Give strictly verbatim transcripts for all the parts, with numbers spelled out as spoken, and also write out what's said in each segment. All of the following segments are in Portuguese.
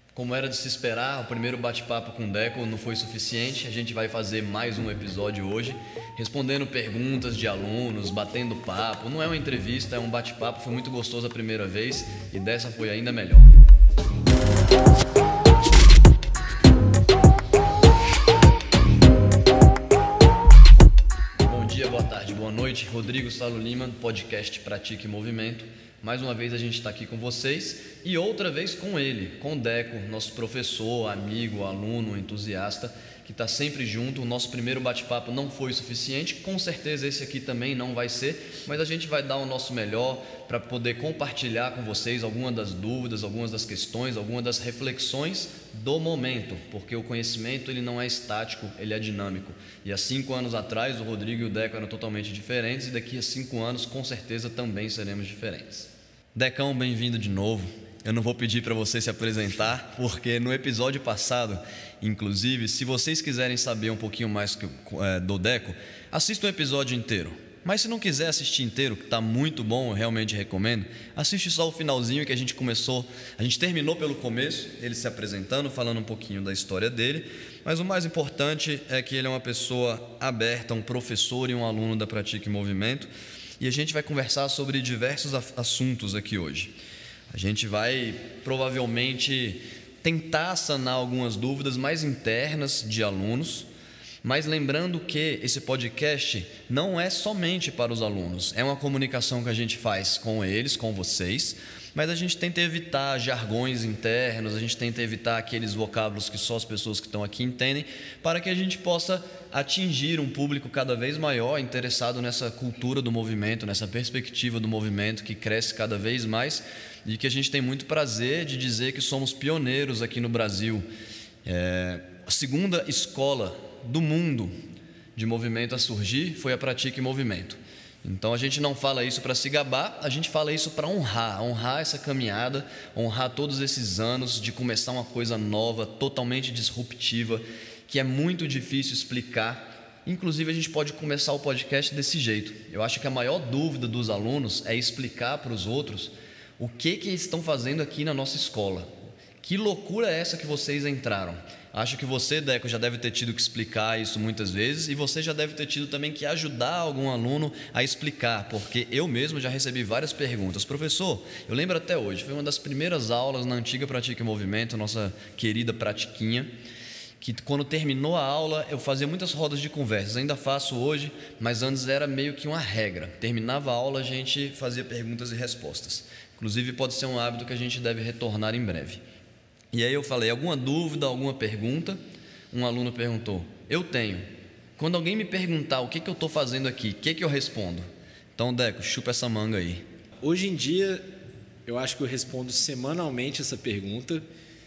Como era de se esperar, o primeiro bate-papo com o Deco não foi suficiente. A gente vai fazer mais um episódio hoje, respondendo perguntas de alunos, batendo papo. Não é uma entrevista, é um bate-papo. Foi muito gostoso a primeira vez e dessa foi ainda melhor. Bom dia, boa tarde, boa noite. Rodrigo Salo Lima, podcast Pratique Movimento. Mais uma vez a gente está aqui com vocês e outra vez com ele, com o Deco, nosso professor, amigo, aluno, entusiasta, que está sempre junto. O nosso primeiro bate-papo não foi o suficiente, com certeza esse aqui também não vai ser, mas a gente vai dar o nosso melhor para poder compartilhar com vocês algumas das dúvidas, algumas das questões, algumas das reflexões do momento, porque o conhecimento ele não é estático, ele é dinâmico. E há cinco anos atrás o Rodrigo e o Deco eram totalmente diferentes e daqui a cinco anos com certeza também seremos diferentes. Decão, bem-vindo de novo. Eu não vou pedir para você se apresentar, porque no episódio passado, inclusive, se vocês quiserem saber um pouquinho mais do Deco, assista o episódio inteiro. Mas se não quiser assistir inteiro, que está muito bom, eu realmente recomendo, assiste só o finalzinho que a gente começou, a gente terminou pelo começo, ele se apresentando, falando um pouquinho da história dele, mas o mais importante é que ele é uma pessoa aberta, um professor e um aluno da Pratique Movimento, e a gente vai conversar sobre diversos assuntos aqui hoje. A gente vai provavelmente tentar sanar algumas dúvidas mais internas de alunos, mas lembrando que esse podcast não é somente para os alunos, é uma comunicação que a gente faz com eles, com vocês, mas a gente tenta evitar jargões internos, a gente tenta evitar aqueles vocábulos que só as pessoas que estão aqui entendem, para que a gente possa atingir um público cada vez maior interessado nessa cultura do movimento, nessa perspectiva do movimento que cresce cada vez mais e que a gente tem muito prazer de dizer que somos pioneiros aqui no Brasil. É, a segunda escola do mundo de movimento a surgir foi a Pratique Movimento. Então a gente não fala isso para se gabar, a gente fala isso para honrar, honrar essa caminhada, honrar todos esses anos de começar uma coisa nova, totalmente disruptiva, que é muito difícil explicar. Inclusive a gente pode começar o podcast desse jeito. Eu acho que a maior dúvida dos alunos é explicar para os outros o que que estão fazendo aqui na nossa escola. Que loucura é essa que vocês entraram? Acho que você, Deco, já deve ter tido que explicar isso muitas vezes e você já deve ter tido também que ajudar algum aluno a explicar, porque eu mesmo já recebi várias perguntas. Professor, eu lembro até hoje, foi uma das primeiras aulas na antiga Pratique Movimento, nossa querida Pratiquinha, que quando terminou a aula eu fazia muitas rodas de conversas, ainda faço hoje, mas antes era meio que uma regra. Terminava a aula, a gente fazia perguntas e respostas. Inclusive pode ser um hábito que a gente deve retornar em breve. E aí eu falei, alguma dúvida, alguma pergunta? Um aluno perguntou, eu tenho. Quando alguém me perguntar o que, que eu estou fazendo aqui, o que, que eu respondo? Então, Deco, chupa essa manga aí. Hoje em dia, eu acho que eu respondo semanalmente essa pergunta.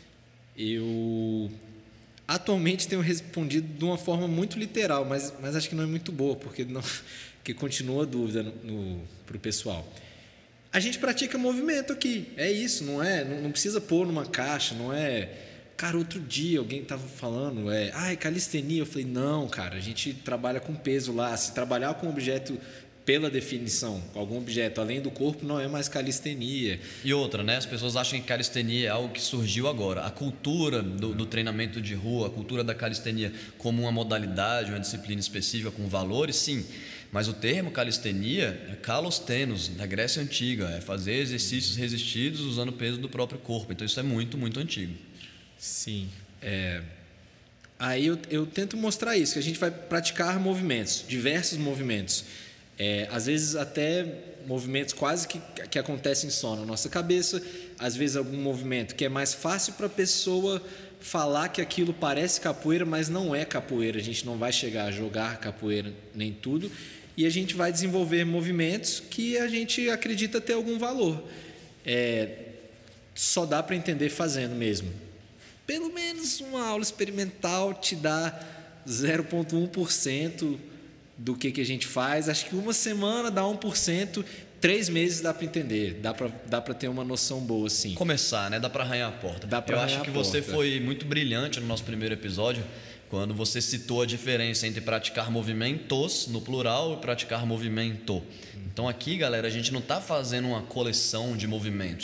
Eu atualmente tenho respondido de uma forma muito literal, mas, mas acho que não é muito boa, porque, não, porque continua a dúvida para o pessoal. A gente pratica movimento aqui, é isso, não é? Não, não precisa pôr numa caixa, não é... Cara, outro dia alguém estava falando, é, ah, é calistenia. Eu falei, não, cara, a gente trabalha com peso lá. Se trabalhar com objeto pela definição, com algum objeto além do corpo, não é mais calistenia. E outra, né? As pessoas acham que calistenia é algo que surgiu agora. A cultura do, do treinamento de rua, a cultura da calistenia como uma modalidade, uma disciplina específica com valores, sim. Mas o termo calistenia é calostenos, da Grécia Antiga, é fazer exercícios resistidos usando o peso do próprio corpo. Então isso é muito, muito antigo. Sim. É... Aí eu, eu tento mostrar isso, que a gente vai praticar movimentos, diversos movimentos. É, às vezes até movimentos quase que, que acontecem só na nossa cabeça, às vezes algum movimento que é mais fácil para a pessoa falar que aquilo parece capoeira, mas não é capoeira. A gente não vai chegar a jogar capoeira nem tudo. E a gente vai desenvolver movimentos que a gente acredita ter algum valor. É, só dá para entender fazendo mesmo. Pelo menos uma aula experimental te dá zero vírgula um por cento do que, que a gente faz. Acho que uma semana dá um por cento, três meses dá para entender, dá para dá para ter uma noção boa, sim. Começar, né? Dá para arranhar a porta. Dá pra Eu arranhar acho que a você porta. foi muito brilhante no nosso primeiro episódio, quando você citou a diferença entre praticar movimentos, no plural, e praticar movimento. Então aqui, galera, a gente não está fazendo uma coleção de movimentos.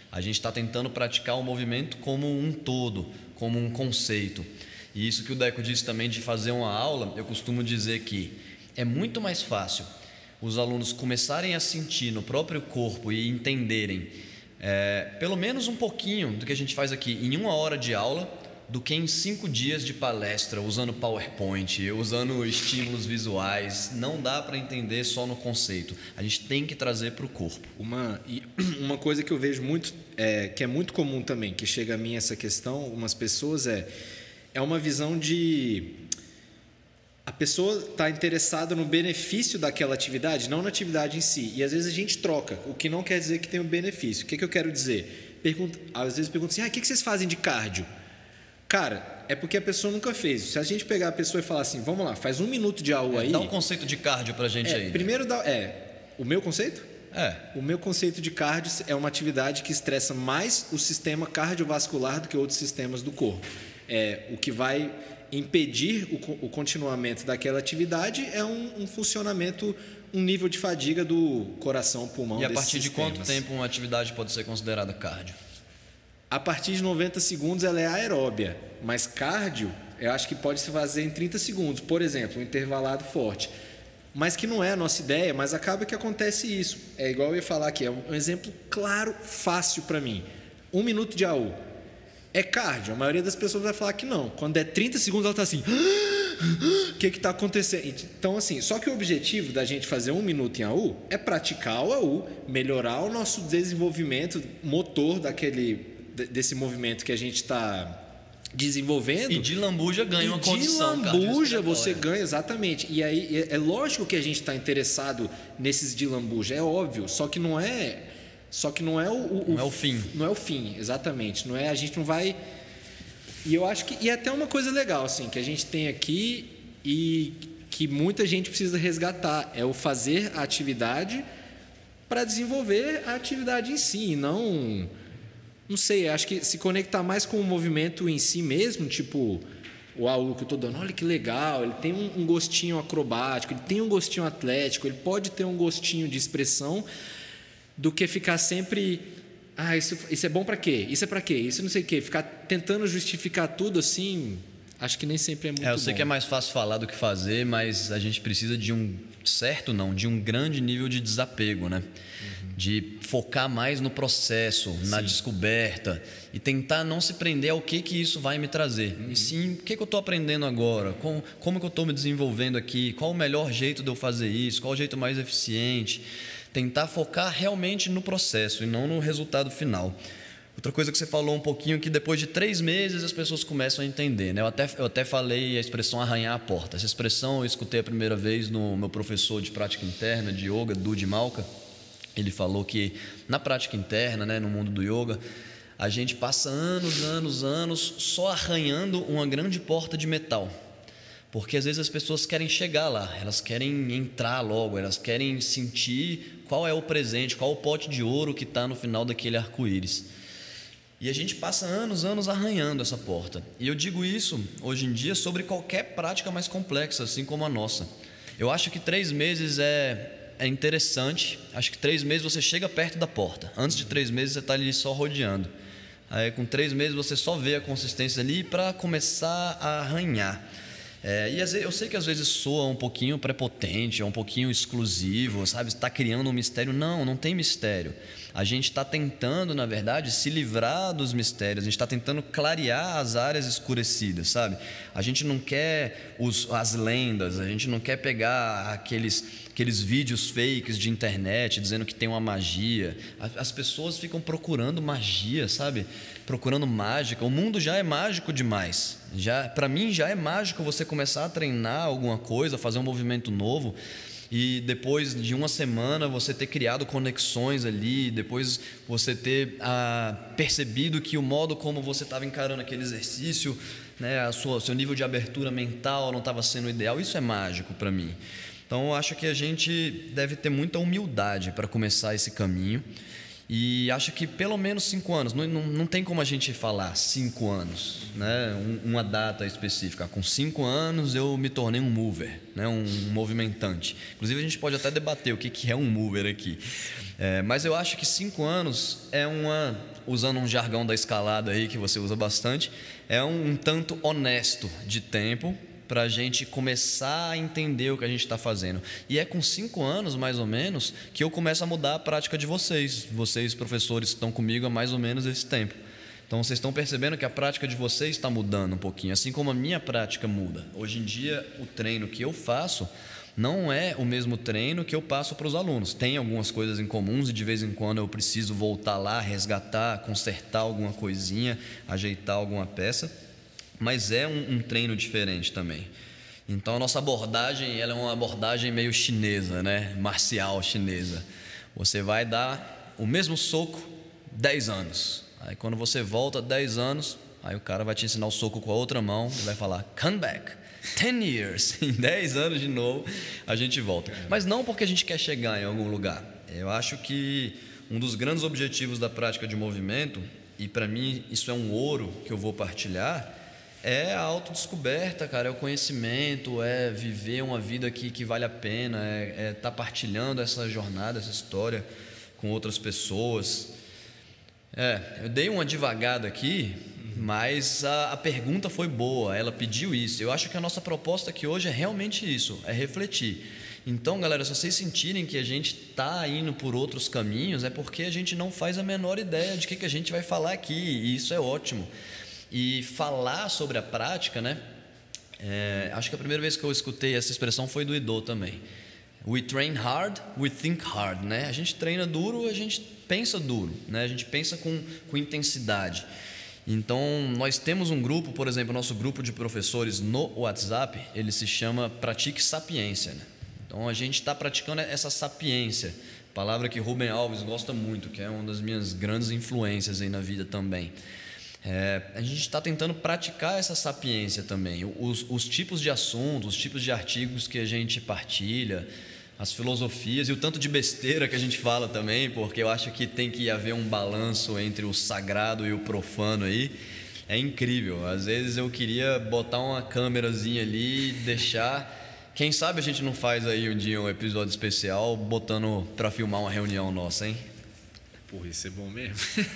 A gente está tentando praticar o movimento como um todo, como um conceito. E isso que o Deco disse também de fazer uma aula, eu costumo dizer que é muito mais fácil os alunos começarem a sentir no próprio corpo e entenderem é, pelo menos um pouquinho do que a gente faz aqui em uma hora de aula, do que em cinco dias de palestra, usando PowerPoint, usando estímulos visuais. Não dá para entender só no conceito. A gente tem que trazer para o corpo. Uma, uma coisa que eu vejo muito, é, que é muito comum também, que chega a mim essa questão, algumas pessoas, é, é uma visão de... A pessoa está interessada no benefício daquela atividade, não na atividade em si. E às vezes a gente troca, o que não quer dizer que tem um benefício. O que, que eu quero dizer? Pergunta, às vezes perguntam assim, ah, o que, que vocês fazem de cardio? Cara, é porque a pessoa nunca fez. Se a gente pegar a pessoa e falar assim, vamos lá, faz um minuto de A U é, aí... Dá um conceito de cardio pra gente é, aí. Primeiro, dá, é, o meu conceito? É. O meu conceito de cardio é uma atividade que estressa mais o sistema cardiovascular do que outros sistemas do corpo. É, o que vai impedir o, o continuamento daquela atividade é um, um funcionamento, um nível de fadiga do coração, pulmão. E a partir sistemas. de quanto tempo uma atividade pode ser considerada cardio? A partir de noventa segundos ela é aeróbia, mas cardio eu acho que pode se fazer em trinta segundos, por exemplo, um intervalado forte. Mas que não é a nossa ideia, mas acaba que acontece isso. É igual eu ia falar aqui, é um exemplo claro, fácil para mim. Um minuto de A U. É cardio? A maioria das pessoas vai falar que não. Quando é trinta segundos ela está assim... O que está acontecendo? Então, assim, só que o objetivo da gente fazer um minuto em A U é praticar o A U, melhorar o nosso desenvolvimento motor daquele... desse movimento que a gente está desenvolvendo. E de lambuja ganha e uma condição. De lambuja você ganha, exatamente. E aí é lógico que a gente está interessado nesses de lambuja, é óbvio. Só que não é, só que não é o, o não é o fim. Não é o fim, exatamente. Não é, a gente não vai. E eu acho que e é até uma coisa legal assim que a gente tem aqui e que muita gente precisa resgatar é o fazer a atividade para desenvolver a atividade em si, e não Não sei, acho que se conectar mais com o movimento em si mesmo, tipo o A U que eu estou dando, olha que legal, ele tem um, um gostinho acrobático, ele tem um gostinho atlético, ele pode ter um gostinho de expressão, do que ficar sempre, ah, isso, isso é bom para quê? Isso é para quê? Isso não sei o quê, ficar tentando justificar tudo assim, acho que nem sempre é muito bom. É, eu sei bom. que é mais fácil falar do que fazer, mas a gente precisa de um certo, não, de um grande nível de desapego, né? De focar mais no processo, sim, na descoberta e tentar não se prender ao que, que isso vai me trazer. Uhum. E sim, o que, que eu estou aprendendo agora, como, como que eu estou me desenvolvendo aqui, qual o melhor jeito de eu fazer isso, qual o jeito mais eficiente. Tentar focar realmente no processo e não no resultado final. Outra coisa que você falou um pouquinho, que depois de três meses as pessoas começam a entender, né? Eu até, eu até falei a expressão arranhar a porta. Essa expressão eu escutei a primeira vez no meu professor de prática interna de yoga, Dudi Malka. Ele falou que na prática interna, né, no mundo do yoga, a gente passa anos, anos, anos só arranhando uma grande porta de metal. Porque às vezes as pessoas querem chegar lá, elas querem entrar logo, elas querem sentir qual é o presente, qual o pote de ouro que está no final daquele arco-íris. E a gente passa anos, anos arranhando essa porta. E eu digo isso hoje em dia sobre qualquer prática mais complexa, assim como a nossa. Eu acho que três meses é... É interessante, acho que três meses você chega perto da porta. Antes de três meses você está ali só rodeando. Aí com três meses você só vê a consistência ali para começar a arranhar. É, e às vezes, eu sei que às vezes soa um pouquinho prepotente, é um pouquinho exclusivo, sabe? Está criando um mistério. Não, não tem mistério. A gente está tentando, na verdade, se livrar dos mistérios. A gente está tentando clarear as áreas escurecidas, sabe? A gente não quer os, as lendas, a gente não quer pegar aqueles... aqueles vídeos fakes de internet dizendo que tem uma magia. As pessoas ficam procurando magia, sabe? Procurando mágica. O mundo já é mágico demais. Já, para mim já é mágico você começar a treinar alguma coisa, fazer um movimento novo e depois de uma semana você ter criado conexões ali, depois você ter ah, percebido que o modo como você estava encarando aquele exercício, né, a sua, seu nível de abertura mental não estava sendo ideal. Isso é mágico para mim. Então, eu acho que a gente deve ter muita humildade para começar esse caminho E acho que pelo menos cinco anos, não, não, não tem como a gente falar cinco anos, né? Um, uma data específica. Com cinco anos eu me tornei um mover, né? um, um movimentante. Inclusive a gente pode até debater o que, que é um mover aqui. É, mas eu acho que cinco anos é uma, usando um jargão da escalada aí que você usa bastante, é um, um tanto honesto de tempo para a gente começar a entender o que a gente está fazendo. E é com cinco anos, mais ou menos, que eu começo a mudar a prática de vocês. Vocês, professores, estão comigo há mais ou menos esse tempo. Então, vocês estão percebendo que a prática de vocês está mudando um pouquinho, assim como a minha prática muda. Hoje em dia, o treino que eu faço não é o mesmo treino que eu passo para os alunos. Tem algumas coisas em comuns e, de vez em quando, eu preciso voltar lá, resgatar, consertar alguma coisinha, ajeitar alguma peça. Mas é um, um treino diferente também. Então a nossa abordagem, ela é uma abordagem meio chinesa, né? Marcial chinesa. Você vai dar o mesmo soco dez anos. Aí quando você volta dez anos, aí o cara vai te ensinar o soco com a outra mão e vai falar come back, ten years. Em dez anos de novo a gente volta. Mas não porque a gente quer chegar em algum lugar. Eu acho que um dos grandes objetivos da prática de movimento, e para mim isso é um ouro que eu vou partilhar, é a autodescoberta, cara, é o conhecimento, é viver uma vida que, que vale a pena, é estar tá partilhando essa jornada, essa história com outras pessoas. É, eu dei uma devagada aqui, mas a, a pergunta foi boa, ela pediu isso. Eu acho que a nossa proposta aqui hoje é realmente isso, é refletir. Então, galera, se vocês sentirem que a gente está indo por outros caminhos, é porque a gente não faz a menor ideia de que, que a gente vai falar aqui, e isso é ótimo. E falar sobre a prática, né? É, acho que a primeira vez que eu escutei essa expressão foi do Ido também. We train hard, we think hard, né? A gente treina duro, a gente pensa duro, né? A gente pensa com, com intensidade. Então, nós temos um grupo, por exemplo, nosso grupo de professores no WhatsApp, ele se chama Pratique Sapiência, né? Então, a gente está praticando essa sapiência, palavra que Rubem Alves gosta muito, que é uma das minhas grandes influências aí na vida também. É, a gente está tentando praticar essa sapiência também, os, os tipos de assuntos, os tipos de artigos que a gente partilha, as filosofias e o tanto de besteira que a gente fala também, porque eu acho que tem que haver um balanço entre o sagrado e o profano aí. É incrível, às vezes eu queria botar uma câmerazinha ali e deixar, quem sabe a gente não faz aí um dia um episódio especial botando para filmar uma reunião nossa, hein? Porra, isso é bom mesmo.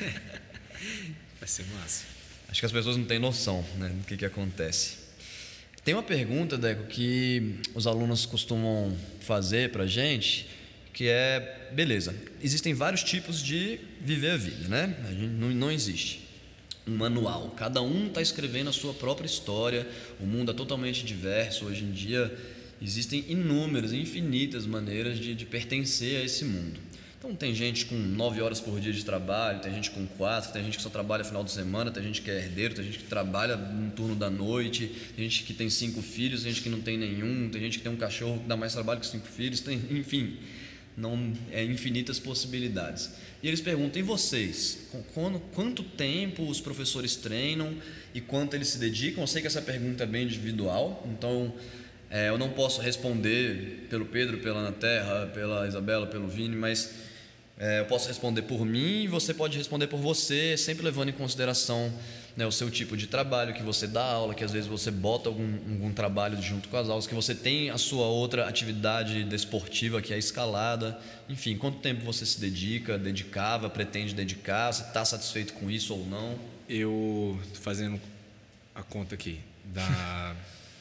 Vai ser massa. Acho que as pessoas não têm noção, né, do que, que acontece. Tem uma pergunta, Deco, que os alunos costumam fazer para a gente, que é, beleza, existem vários tipos de viver a vida, né? A gente não, não existe um manual. Cada um está escrevendo a sua própria história, o mundo é totalmente diverso. Hoje em dia existem inúmeras, infinitas maneiras de, de pertencer a esse mundo. Então tem gente com nove horas por dia de trabalho, tem gente com quatro, tem gente que só trabalha final de semana, tem gente que é herdeiro, tem gente que trabalha no turno da noite, tem gente que tem cinco filhos, tem gente que não tem nenhum, tem gente que tem um cachorro que dá mais trabalho que cinco filhos, tem, enfim, não, é infinitas possibilidades. E eles perguntam, e vocês? Quando, quanto tempo os professores treinam e quanto eles se dedicam? Eu sei que essa pergunta é bem individual, então é, eu não posso responder pelo Pedro, pela Ana Terra, pela Isabela, pelo Vini, mas É, eu posso responder por mim e você pode responder por você, sempre levando em consideração, né, o seu tipo de trabalho, que você dá aula, que às vezes você bota algum, algum trabalho junto com as aulas, que você tem a sua outra atividade desportiva, que é a escalada. Enfim, quanto tempo você se dedica, dedicava, pretende dedicar, se está satisfeito com isso ou não? Eu estou fazendo a conta aqui, dá,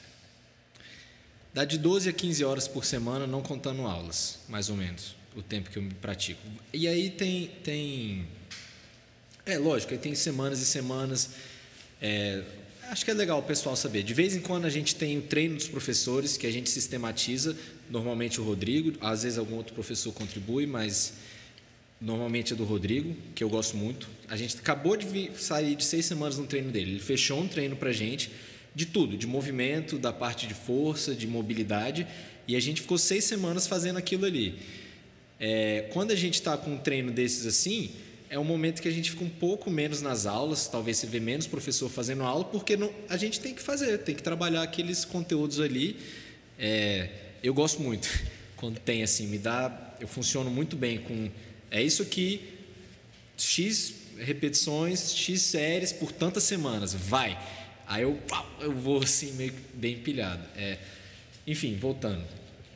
dá de doze a quinze horas por semana, não contando aulas, mais ou menos. O tempo que eu me pratico. E aí tem... tem é lógico, aí tem semanas e semanas. É, acho que é legal o pessoal saber. De vez em quando a gente tem o treino dos professores, que a gente sistematiza. Normalmente o Rodrigo, às vezes algum outro professor contribui, mas normalmente é do Rodrigo, que eu gosto muito. A gente acabou de vir, sair de seis semanas no treino dele. Ele fechou um treino pra gente de tudo, de movimento, da parte de força, de mobilidade. E a gente ficou seis semanas fazendo aquilo ali. É, quando a gente está com um treino desses assim, é um momento que a gente fica um pouco menos nas aulas, talvez você vê menos professor fazendo aula, porque não, a gente tem que fazer, tem que trabalhar aqueles conteúdos ali. É, eu gosto muito quando tem assim, me dá, eu funciono muito bem com, é isso aqui, X repetições, X séries por tantas semanas, vai. Aí eu, eu vou assim, meio bem pilhado. É, enfim, voltando.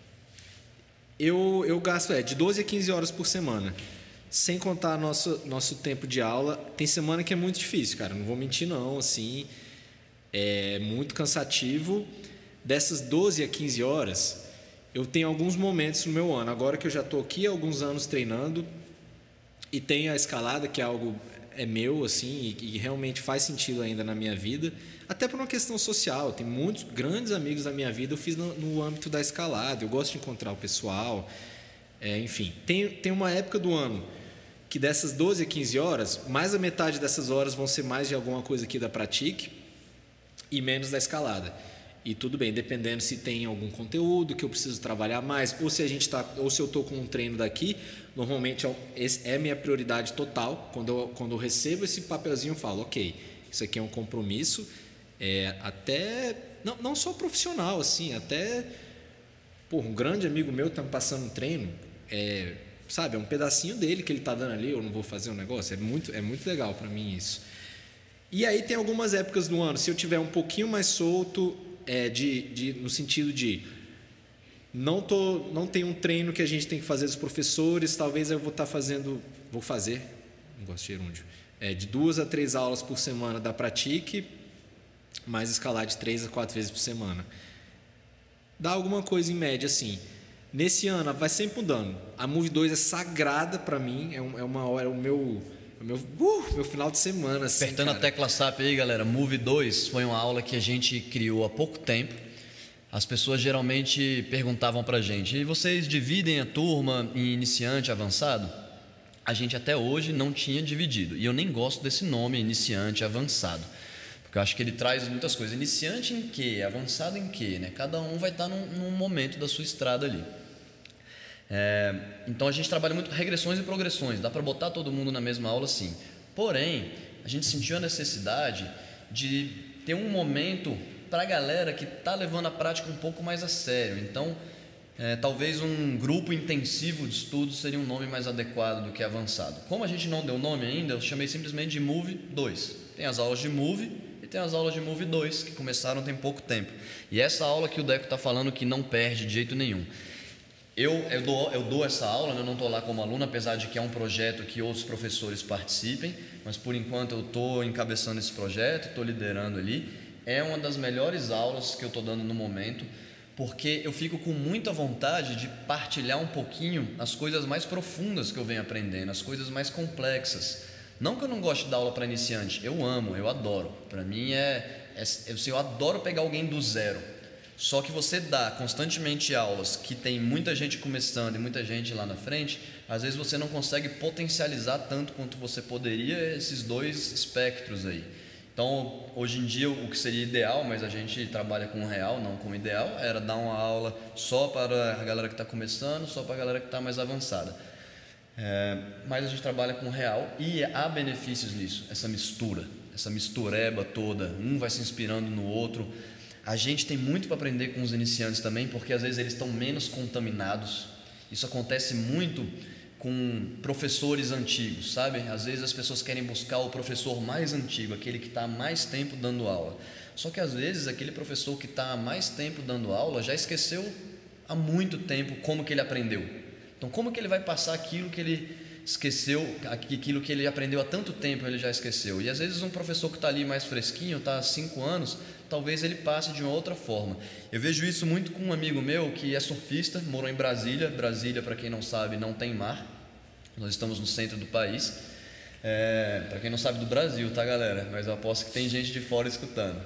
Eu, eu gasto é, de doze a quinze horas por semana. Sem contar nosso, nosso tempo de aula. Tem semana que é muito difícil, cara. Não vou mentir, não. Assim, é muito cansativo. Dessas doze a quinze horas, eu tenho alguns momentos no meu ano. Agora que eu já estou aqui há alguns anos treinando e tenho a escalada, que é algo é meu, assim, e, e realmente faz sentido ainda na minha vida. Até por uma questão social. Tem muitos grandes amigos da minha vida eu fiz no, no âmbito da escalada. Eu gosto de encontrar o pessoal. É, enfim, tem, tem uma época do ano que dessas doze a quinze horas, mais da metade dessas horas vão ser mais de alguma coisa aqui da Pratique e menos da escalada. E tudo bem, dependendo se tem algum conteúdo que eu preciso trabalhar mais, ou se a gente tá, ou se eu estou com um treino daqui, normalmente esse é minha prioridade total. Quando eu, quando eu recebo esse papelzinho, eu falo, ok, isso aqui é um compromisso, é, até não, não só profissional, assim, até pô, um grande amigo meu está me passando um treino, é, sabe, é um pedacinho dele que ele está dando ali, eu não vou fazer um negócio, é muito, é muito legal para mim isso. E aí tem algumas épocas do ano, se eu tiver um pouquinho mais solto, é, de, de, no sentido de não, tô, não tem um treino que a gente tem que fazer dos professores, talvez eu vou estar tá fazendo, vou fazer, não gosto de gerúndio, é, de duas a três aulas por semana da Pratique, mais escalar de três a quatro vezes por semana. Dá alguma coisa em média assim. Nesse ano vai sempre mudando. A Move dois é sagrada para mim, é, um, é uma hora, é o meu, o meu, uh, meu final de semana. Assim, apertando cara. A tecla S A P aí, galera. Move dois foi uma aula que a gente criou há pouco tempo. As pessoas geralmente perguntavam pra gente: e vocês dividem a turma em iniciante e avançado? A gente até hoje não tinha dividido. E eu nem gosto desse nome, iniciante e avançado. Porque eu acho que ele traz muitas coisas. Iniciante em quê? Avançado em quê? Né? Cada um vai estar num, num momento da sua estrada ali. É, então a gente trabalha muito com regressões e progressões. Dá para botar todo mundo na mesma aula, sim. Porém, a gente sentiu a necessidade de ter um momento para a galera que está levando a prática um pouco mais a sério. Então, é, talvez um grupo intensivo de estudos seria um nome mais adequado do que avançado. Como a gente não deu nome ainda, eu chamei simplesmente de Move dois. Tem as aulas de Move e tem as aulas de Move dois, que começaram tem pouco tempo. E essa aula que o Deco está falando que não perde de jeito nenhum. Eu, eu, dou, eu dou essa aula, né? Eu não estou lá como aluno, apesar de que é um projeto que outros professores participem, mas por enquanto eu estou encabeçando esse projeto, estou liderando ali. É uma das melhores aulas que eu estou dando no momento, porque eu fico com muita vontade de partilhar um pouquinho as coisas mais profundas que eu venho aprendendo, as coisas mais complexas. Não que eu não goste de dar aula para iniciante, eu amo, eu adoro. Para mim é, é eu, eu adoro pegar alguém do zero. Só que você dá constantemente aulas que tem muita gente começando e muita gente lá na frente, às vezes você não consegue potencializar tanto quanto você poderia esses dois espectros aí. Então, hoje em dia, o que seria ideal, mas a gente trabalha com o real, não com o ideal, era dar uma aula só para a galera que está começando, só para a galera que está mais avançada. É, mas a gente trabalha com o real e há benefícios nisso, essa mistura, essa mistureba toda, um vai se inspirando no outro. A gente tem muito para aprender com os iniciantes também, porque às vezes eles estão menos contaminados. Isso acontece muito com professores antigos, sabe? Às vezes as pessoas querem buscar o professor mais antigo, aquele que está há mais tempo dando aula. Só que às vezes aquele professor que está há mais tempo dando aula já esqueceu há muito tempo como que ele aprendeu. Então como que ele vai passar aquilo que ele esqueceu, aquilo que ele aprendeu há tanto tempo ele já esqueceu? E às vezes um professor que está ali mais fresquinho, está há cinco anos, talvez ele passe de uma outra forma. Eu vejo isso muito com um amigo meu que é surfista, morou em Brasília. Brasília, para quem não sabe, não tem mar. Nós estamos no centro do país. É, para quem não sabe do Brasil, tá, galera? Mas eu aposto que tem gente de fora escutando.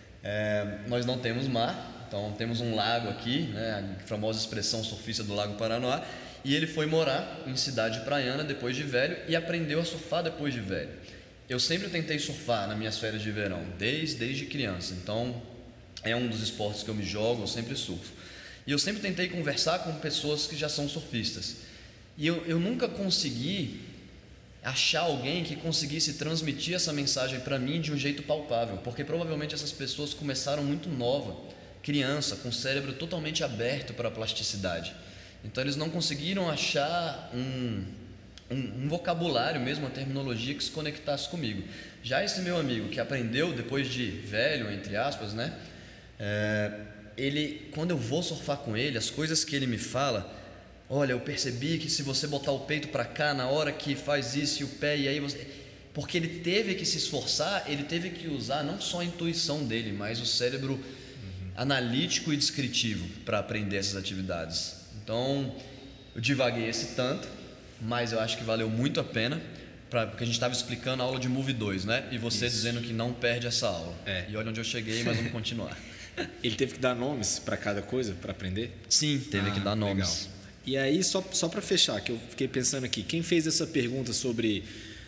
É, nós não temos mar, então temos um lago aqui, né, a famosa expressão surfista do Lago Paranoá. E ele foi morar em cidade praiana depois de velho e aprendeu a surfar depois de velho. Eu sempre tentei surfar nas minhas férias de verão, desde, desde criança. Então, é um dos esportes que eu me jogo, eu sempre surfo. E eu sempre tentei conversar com pessoas que já são surfistas. E eu, eu nunca consegui achar alguém que conseguisse transmitir essa mensagem para mim de um jeito palpável. Porque provavelmente essas pessoas começaram muito nova, criança, com o cérebro totalmente aberto para a plasticidade. Então, eles não conseguiram achar um... um, um vocabulário mesmo, uma terminologia que se conectasse comigo. Já esse meu amigo que aprendeu depois de velho, entre aspas, né? É, ele, quando eu vou surfar com ele, as coisas que ele me fala, olha, eu percebi que se você botar o peito para cá na hora que faz isso e o pé, e aí você... Porque ele teve que se esforçar, ele teve que usar não só a intuição dele, mas o cérebro uhum. analítico e descritivo para aprender essas atividades. Então, eu divaguei esse tanto, mas eu acho que valeu muito a pena, pra, porque a gente estava explicando a aula de Move dois, né? E você isso. dizendo que não perde essa aula. É. E olha onde eu cheguei, mas vamos continuar. Ele teve que dar nomes para cada coisa, para aprender? Sim, teve ah, que dar nomes. Legal. E aí, só, só para fechar, que eu fiquei pensando aqui, quem fez essa pergunta sobre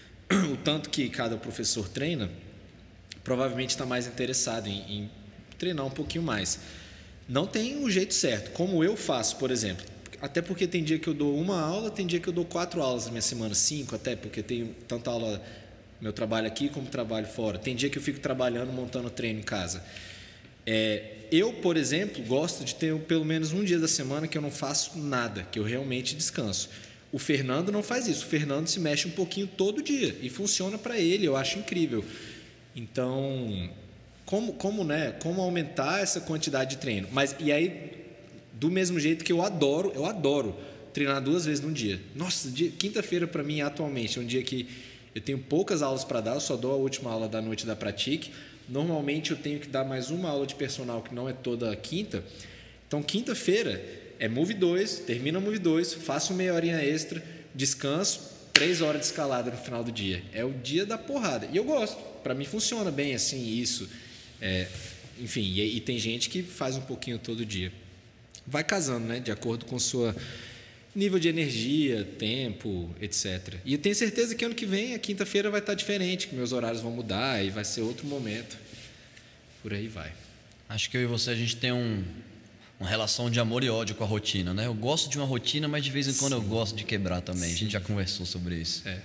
o tanto que cada professor treina, provavelmente está mais interessado em, em treinar um pouquinho mais. Não tem um jeito certo, como eu faço, por exemplo. Até porque tem dia que eu dou uma aula, tem dia que eu dou quatro aulas na minha semana, cinco até, porque tenho tanta aula, meu trabalho aqui como trabalho fora. Tem dia que eu fico trabalhando, montando treino em casa. É, eu, por exemplo, gosto de ter pelo menos um dia da semana que eu não faço nada, que eu realmente descanso. O Fernando não faz isso. O Fernando se mexe um pouquinho todo dia e funciona para ele, eu acho incrível. Então, como, como, né, como aumentar essa quantidade de treino? Mas, e aí, do mesmo jeito que eu adoro, eu adoro treinar duas vezes num dia. Nossa, dia, quinta-feira para mim atualmente é um dia que eu tenho poucas aulas para dar, eu só dou a última aula da noite da Pratique. Normalmente eu tenho que dar mais uma aula de personal, que não é toda quinta. Então, quinta-feira é Move dois, termina Move dois, faço meia horinha extra, descanso, três horas de escalada no final do dia. É o dia da porrada. E eu gosto. Para mim funciona bem assim, isso. É, enfim, e, e tem gente que faz um pouquinho todo dia. Vai casando, né? De acordo com o seu nível de energia, tempo, etcétera. E eu tenho certeza que ano que vem, a quinta-feira vai estar diferente, que meus horários vão mudar e vai ser outro momento. Por aí vai. Acho que eu e você, a gente tem um, uma relação de amor e ódio com a rotina, né? Eu gosto de uma rotina, mas de vez em quando Sim. eu gosto de quebrar também. Sim. A gente já conversou sobre isso. É.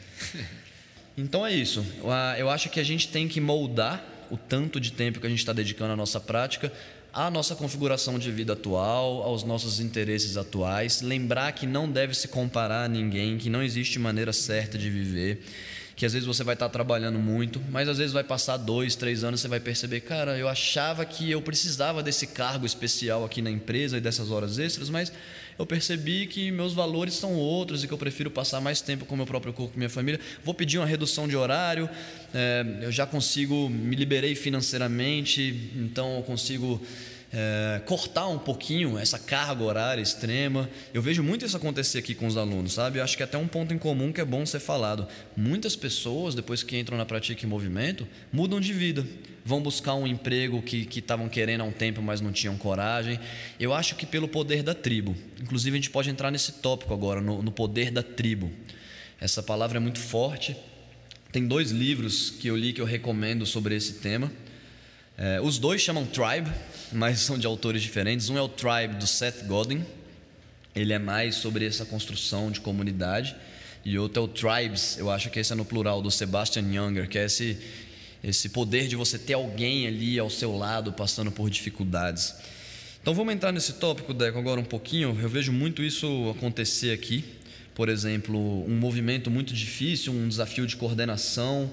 Então é isso. Eu acho que a gente tem que moldar o tanto de tempo que a gente está dedicando à nossa prática, à nossa configuração de vida atual, aos nossos interesses atuais, lembrar que não deve se comparar a ninguém, que não existe maneira certa de viver, que às vezes você vai estar trabalhando muito, mas às vezes vai passar dois, três anos e você vai perceber, cara, eu achava que eu precisava desse cargo especial aqui na empresa e dessas horas extras, mas eu percebi que meus valores são outros e que eu prefiro passar mais tempo com o meu próprio corpo e minha família. Vou pedir uma redução de horário, é, eu já consigo, me liberei financeiramente, então eu consigo é, cortar um pouquinho essa carga horária extrema. Eu vejo muito isso acontecer aqui com os alunos, sabe? Eu acho que é até um ponto em comum que é bom ser falado. Muitas pessoas, depois que entram na Pratique em Movimento, mudam de vida. Vão buscar um emprego que estavam querendo há um tempo, mas não tinham coragem. Eu acho que pelo poder da tribo. Inclusive, a gente pode entrar nesse tópico agora, no, no poder da tribo. Essa palavra é muito forte. Tem dois livros que eu li que eu recomendo sobre esse tema. É, os dois chamam Tribe, mas são de autores diferentes. Um é o Tribe, do Seth Godin. Ele é mais sobre essa construção de comunidade. E outro é o Tribes, eu acho que esse é no plural, do Sebastian Junger, que é esse... esse poder de você ter alguém ali ao seu lado passando por dificuldades. Então vamos entrar nesse tópico, Deco, agora um pouquinho. Eu vejo muito isso acontecer aqui. Por exemplo, um movimento muito difícil, um desafio de coordenação,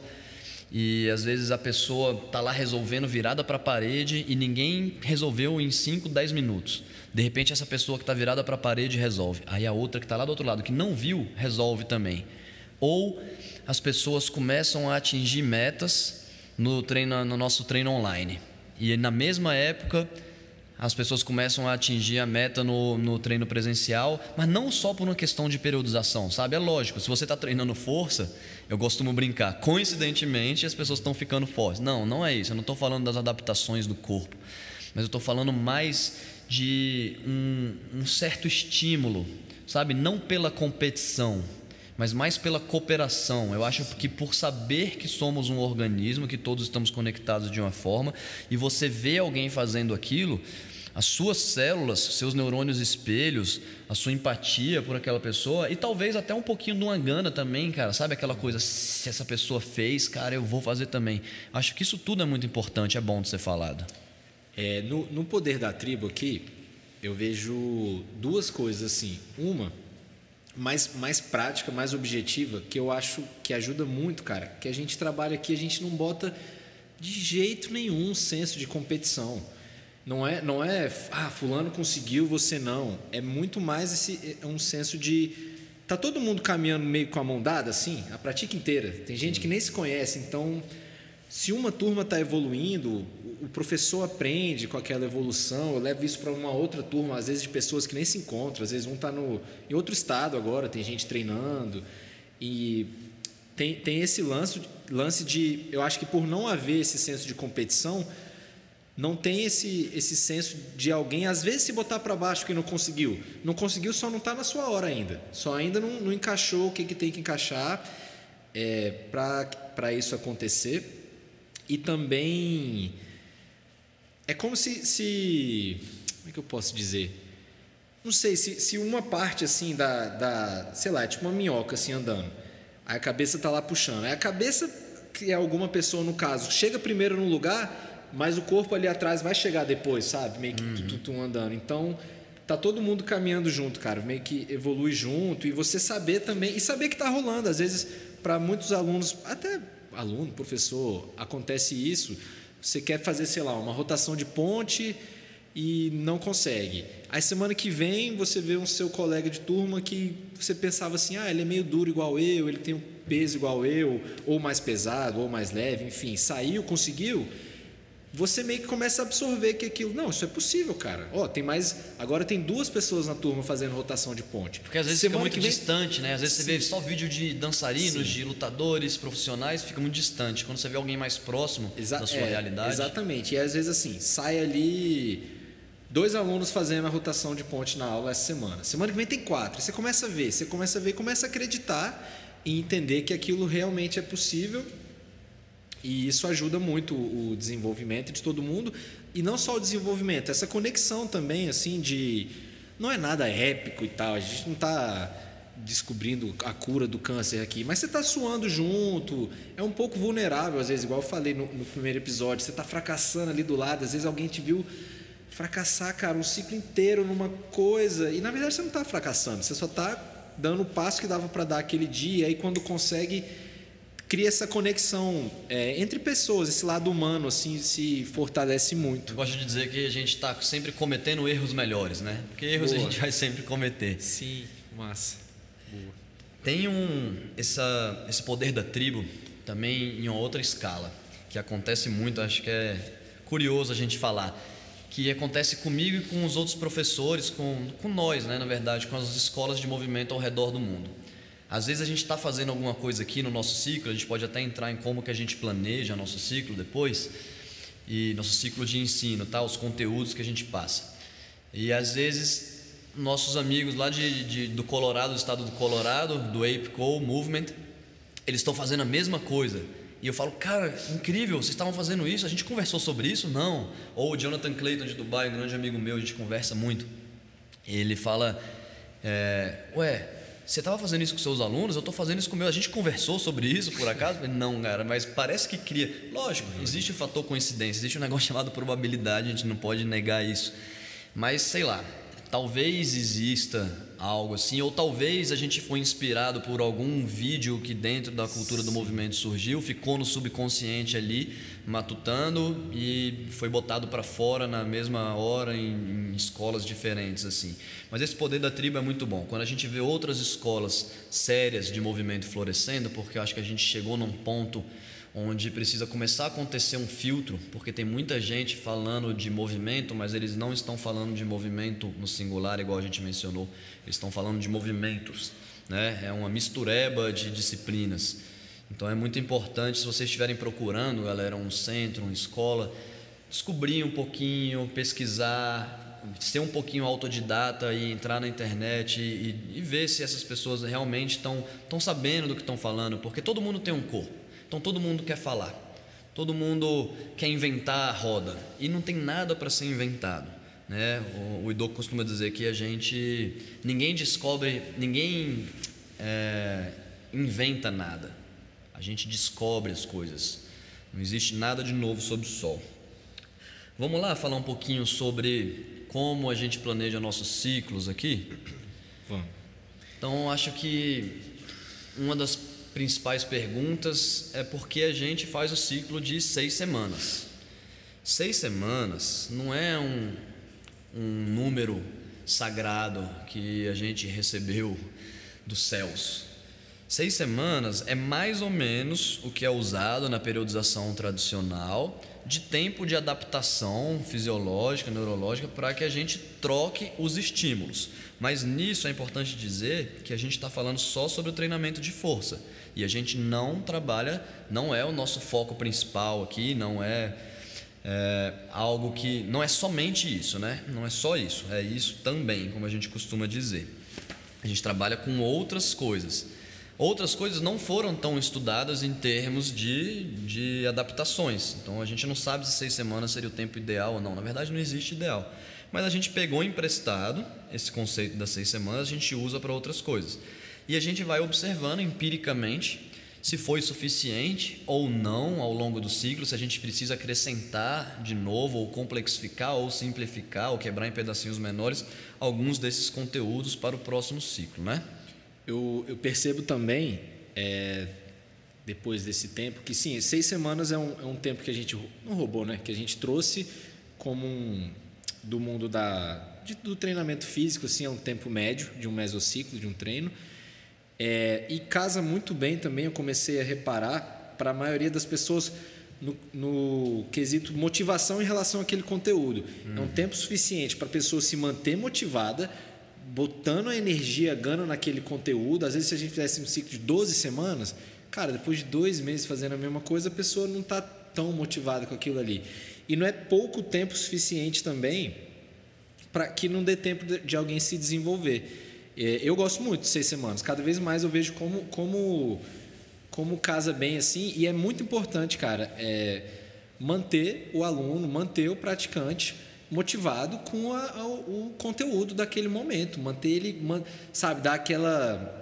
e às vezes a pessoa está lá resolvendo virada para a parede e ninguém resolveu em cinco, dez minutos. De repente essa pessoa que está virada para a parede resolve. Aí a outra que está lá do outro lado, que não viu, resolve também. Ou as pessoas começam a atingir metas no, treino, no nosso treino online. E na mesma época, as pessoas começam a atingir a meta no, no treino presencial, mas não só por uma questão de periodização, sabe? É lógico, se você está treinando força, eu costumo brincar, coincidentemente as pessoas estão ficando fortes. Não, não é isso, eu não estou falando das adaptações do corpo, mas eu estou falando mais de um, um certo estímulo, sabe? Não pela competição, mas mais pela cooperação. Eu acho que por saber que somos um organismo, que todos estamos conectados de uma forma, e você vê alguém fazendo aquilo, as suas células, seus neurônios espelhos, a sua empatia por aquela pessoa, e talvez até um pouquinho de uma gana também, cara, sabe aquela coisa, se essa pessoa fez, cara, eu vou fazer também. Acho que isso tudo é muito importante, é bom de ser falado. É, no, no poder da tribo aqui, eu vejo duas coisas assim. Uma mais, mais prática, mais objetiva, que eu acho que ajuda muito, cara. Que a gente trabalha aqui, a gente não bota de jeito nenhum senso de competição. Não é, não é, ah, fulano conseguiu, você não. É muito mais esse, é um senso de... Tá todo mundo caminhando meio com a mão dada, assim, a prática inteira. Tem gente Sim. que nem se conhece, então... Se uma turma está evoluindo, o professor aprende com aquela evolução. Eu levo isso para uma outra turma, às vezes de pessoas que nem se encontram. Às vezes um está em outro estado agora, tem gente treinando. E tem, tem esse lance, lance de... Eu acho que por não haver esse senso de competição, não tem esse, esse senso de alguém, às vezes, se botar para baixo que não conseguiu. Não conseguiu, só não está na sua hora ainda. Só ainda não, não encaixou o que, que tem que encaixar é, para isso acontecer. E também é como se, se... Como é que eu posso dizer? Não sei, se, se uma parte assim da, da... Sei lá, é tipo uma minhoca assim andando. Aí a cabeça está lá puxando. Aí a cabeça, que é alguma pessoa no caso, chega primeiro no lugar, mas o corpo ali atrás vai chegar depois, sabe? Meio que uhum. tu, tu, tu andando. Então, tá todo mundo caminhando junto, cara. Meio que evolui junto. E você saber também... E saber que tá rolando. Às vezes, para muitos alunos... Até... aluno, professor, acontece isso, você quer fazer, sei lá, uma rotação de ponte e não consegue. Aí semana que vem você vê um seu colega de turma que você pensava assim, ah, ele é meio duro igual eu, ele tem um peso igual eu, ou mais pesado, ou mais leve, enfim, saiu, conseguiu, você meio que começa a absorver que aquilo, não, isso é possível, cara. Ó, tem mais, agora tem duas pessoas na turma fazendo rotação de ponte. Porque às vezes semana fica muito vem... distante, né? Às vezes Sim. você vê só vídeo de dançarinos, Sim. de lutadores profissionais, fica muito distante. Quando você vê alguém mais próximo Exa- da sua é, realidade. Exatamente. E às vezes assim, sai ali dois alunos fazendo a rotação de ponte na aula essa semana. Semana que vem tem quatro. Você começa a ver, você começa a ver, começa a acreditar e entender que aquilo realmente é possível. E isso ajuda muito o desenvolvimento de todo mundo. E não só o desenvolvimento, essa conexão também, assim, de... Não é nada épico e tal, a gente não está descobrindo a cura do câncer aqui, mas você está suando junto, é um pouco vulnerável, às vezes, igual eu falei no, no primeiro episódio, você está fracassando ali do lado, às vezes alguém te viu fracassar, cara, um ciclo inteiro numa coisa, e na verdade você não está fracassando, você só está dando o passo que dava para dar aquele dia, e aí quando consegue... cria essa conexão é, entre pessoas, esse lado humano assim se fortalece muito. Eu gosto de dizer que a gente está sempre cometendo erros melhores, né? Porque erros Boa. a gente vai sempre cometer. Sim, massa. Boa. Tem um, essa, esse poder da tribo também em uma outra escala, que acontece muito, acho que é curioso a gente falar, que acontece comigo e com os outros professores, com, com nós, né, na verdade, com as escolas de movimento ao redor do mundo. Às vezes a gente está fazendo alguma coisa aqui no nosso ciclo, a gente pode até entrar em como que a gente planeja nosso ciclo depois, e nosso ciclo de ensino, tá? Os conteúdos que a gente passa. E às vezes nossos amigos lá de, de, do Colorado, do estado do Colorado, do APECO Movement, eles estão fazendo a mesma coisa. E eu falo, cara, incrível, vocês estavam fazendo isso, a gente conversou sobre isso? Não. Ou o Jonathan Clayton de Dubai, um grande amigo meu, a gente conversa muito. Ele fala, é, ué, você estava fazendo isso com seus alunos? Eu estou fazendo isso com o meu. A gente conversou sobre isso, por acaso? Não, cara, mas parece que cria. Lógico, existe o fator coincidência, existe um negócio chamado probabilidade, a gente não pode negar isso. Mas, sei lá, talvez exista algo assim, ou talvez a gente foi inspirado por algum vídeo que dentro da cultura do movimento surgiu, ficou no subconsciente ali, matutando e foi botado para fora na mesma hora em, em escolas diferentes assim. Mas esse poder da tribo é muito bom. Quando a gente vê outras escolas sérias de movimento florescendo, porque eu acho que a gente chegou num ponto onde precisa começar a acontecer um filtro, porque tem muita gente falando de movimento, mas eles não estão falando de movimento no singular, igual a gente mencionou, eles estão falando de movimentos, né? É uma mistureba de disciplinas. Então é muito importante, se vocês estiverem procurando, galera, um centro, uma escola, descobrir um pouquinho, pesquisar, ser um pouquinho autodidata e entrar na internet e, e ver se essas pessoas realmente estão, estão sabendo do que estão falando, porque todo mundo tem um corpo. Então todo mundo quer falar, todo mundo quer inventar a roda e não tem nada para ser inventado, né? O, o Ido costuma dizer que a gente, ninguém descobre, ninguém é, inventa nada, a gente descobre as coisas, não existe nada de novo sob o sol. Vamos lá falar um pouquinho sobre como a gente planeja nossos ciclos aqui? Vamos. Então, acho que uma das principais perguntas é por que a gente faz o ciclo de seis semanas. Seis semanas não é um, um número sagrado que a gente recebeu dos céus. Seis semanas é mais ou menos o que é usado na periodização tradicional de tempo de adaptação fisiológica, neurológica, para que a gente troque os estímulos. Mas nisso é importante dizer que a gente está falando só sobre o treinamento de força. E a gente não trabalha, não é o nosso foco principal aqui, não é, é algo que... Não é somente isso, né? Não é só isso, é isso também, como a gente costuma dizer. A gente trabalha com outras coisas. Outras coisas não foram tão estudadas em termos de, de adaptações. Então, a gente não sabe se seis semanas seria o tempo ideal ou não. Na verdade, não existe ideal. Mas a gente pegou emprestado esse conceito das seis semanas, a gente usa para outras coisas. E a gente vai observando empiricamente se foi suficiente ou não ao longo do ciclo, se a gente precisa acrescentar de novo, ou complexificar, ou simplificar, ou quebrar em pedacinhos menores alguns desses conteúdos para o próximo ciclo, né? Eu, eu percebo também, é, depois desse tempo, que sim, seis semanas é um, é um tempo que a gente não roubou, né? Que a gente trouxe como um, do mundo da, de, do treinamento físico, assim, é um tempo médio de um mesociclo, de um treino. É, e casa muito bem também, eu comecei a reparar, para a maioria das pessoas, no, no quesito motivação em relação àquele conteúdo. Hum. É um tempo suficiente para a pessoa se manter motivada, botando a energia, gana naquele conteúdo. Às vezes, se a gente fizesse um ciclo de doze semanas, cara, depois de dois meses fazendo a mesma coisa, a pessoa não está tão motivada com aquilo ali. E não é pouco tempo suficiente também para que não dê tempo de, de alguém se desenvolver. É, eu gosto muito de seis semanas. Cada vez mais eu vejo como, como, como casa bem assim. E é muito importante, cara, é, manter o aluno, manter o praticante motivado com a, a, o conteúdo daquele momento, manter ele, man, sabe, dar aquela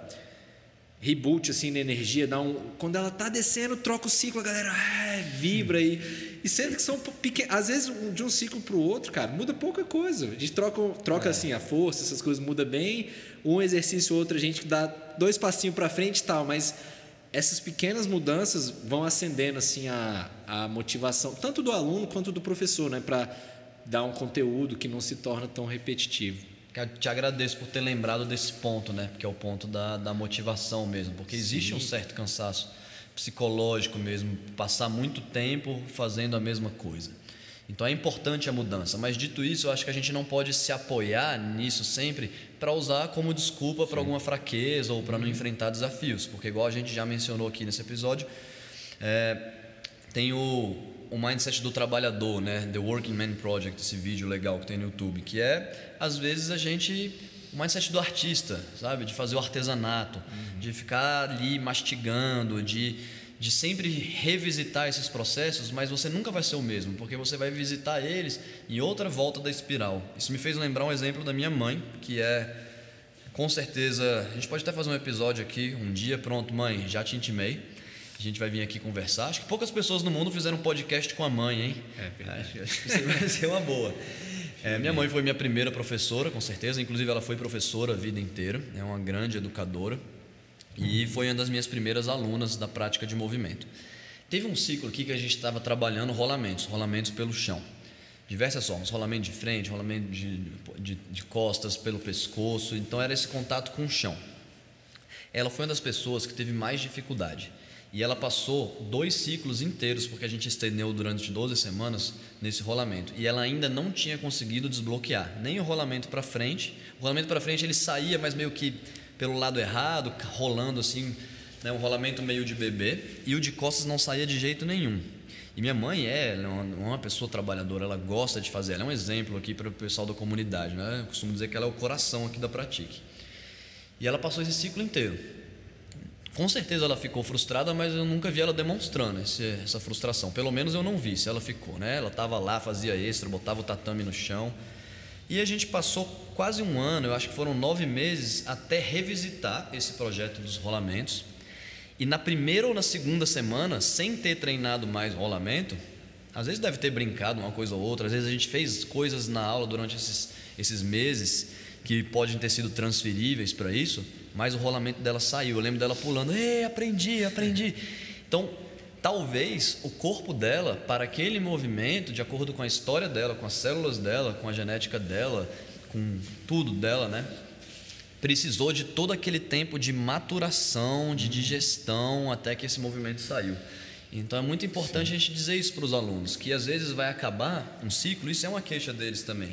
reboot assim na energia, dar um, quando ela tá descendo, troca o ciclo, a galera ah, vibra aí. E sendo que são pequenos, às vezes de um ciclo para o outro, cara, muda pouca coisa. A gente troca, troca é. assim a força, essas coisas muda bem. Um exercício ou outro a gente dá dois passinhos para frente e tal, mas essas pequenas mudanças vão acendendo assim a, a motivação tanto do aluno quanto do professor, né, para dar um conteúdo que não se torna tão repetitivo. Te agradeço por ter lembrado desse ponto, né? Porque é o ponto da, da motivação mesmo. Porque existe Sim. um certo cansaço psicológico mesmo, passar muito tempo fazendo a mesma coisa. Então é importante a mudança. Mas dito isso, eu acho que a gente não pode se apoiar nisso sempre para usar como desculpa para alguma fraqueza ou para não enfrentar desafios. Porque igual a gente já mencionou aqui nesse episódio, é, tem o... o mindset do trabalhador, né? The Working Man Project, esse vídeo legal que tem no YouTube, que é, às vezes, a gente... o mindset do artista, sabe? De fazer o artesanato, uhum. de ficar ali mastigando, de, de sempre revisitar esses processos, mas você nunca vai ser o mesmo, porque você vai visitar eles em outra volta da espiral. Isso me fez lembrar um exemplo da minha mãe, que é, com certeza... a gente pode até fazer um episódio aqui, um dia, pronto, mãe, já te intimei. A gente vai vir aqui conversar. Acho que poucas pessoas no mundo fizeram um podcast com a mãe, hein? É verdade. Acho que isso vai ser uma boa. É, minha mãe foi minha primeira professora, com certeza. Inclusive, ela foi professora a vida inteira. É uma grande educadora. E foi uma das minhas primeiras alunas da prática de movimento. Teve um ciclo aqui que a gente estava trabalhando rolamentos, rolamentos pelo chão. Diversas formas. Rolamento de frente, rolamento de, de, de costas, pelo pescoço. Então, era esse contato com o chão. Ela foi uma das pessoas que teve mais dificuldade. E ela passou dois ciclos inteiros, porque a gente estendeu durante doze semanas nesse rolamento. E ela ainda não tinha conseguido desbloquear nem o rolamento para frente. O rolamento para frente ele saía, mas meio que pelo lado errado, rolando assim, né, um rolamento meio de bebê. E o de costas não saía de jeito nenhum. E minha mãe é, ela é uma, uma pessoa trabalhadora, ela gosta de fazer. Ela é um exemplo aqui para o pessoal da comunidade, né? Eu costumo dizer que ela é o coração aqui da Pratique. E ela passou esse ciclo inteiro. Com certeza ela ficou frustrada, mas eu nunca vi ela demonstrando esse, essa frustração. Pelo menos eu não vi se ela ficou, né? Ela estava lá, fazia extra, botava o tatame no chão. E a gente passou quase um ano, eu acho que foram nove meses, até revisitar esse projeto dos rolamentos. E na primeira ou na segunda semana, sem ter treinado mais rolamento, às vezes deve ter brincado uma coisa ou outra, às vezes a gente fez coisas na aula durante esses, esses meses que podem ter sido transferíveis para isso, mas o rolamento dela saiu. Eu lembro dela pulando, ei, aprendi, aprendi. Então, talvez o corpo dela, para aquele movimento, de acordo com a história dela, com as células dela, com a genética dela, com tudo dela, né, precisou de todo aquele tempo de maturação, de digestão, até que esse movimento saiu. Então é muito importante Sim. a gente dizer isso para os alunos, que às vezes vai acabar um ciclo, isso é uma queixa deles também.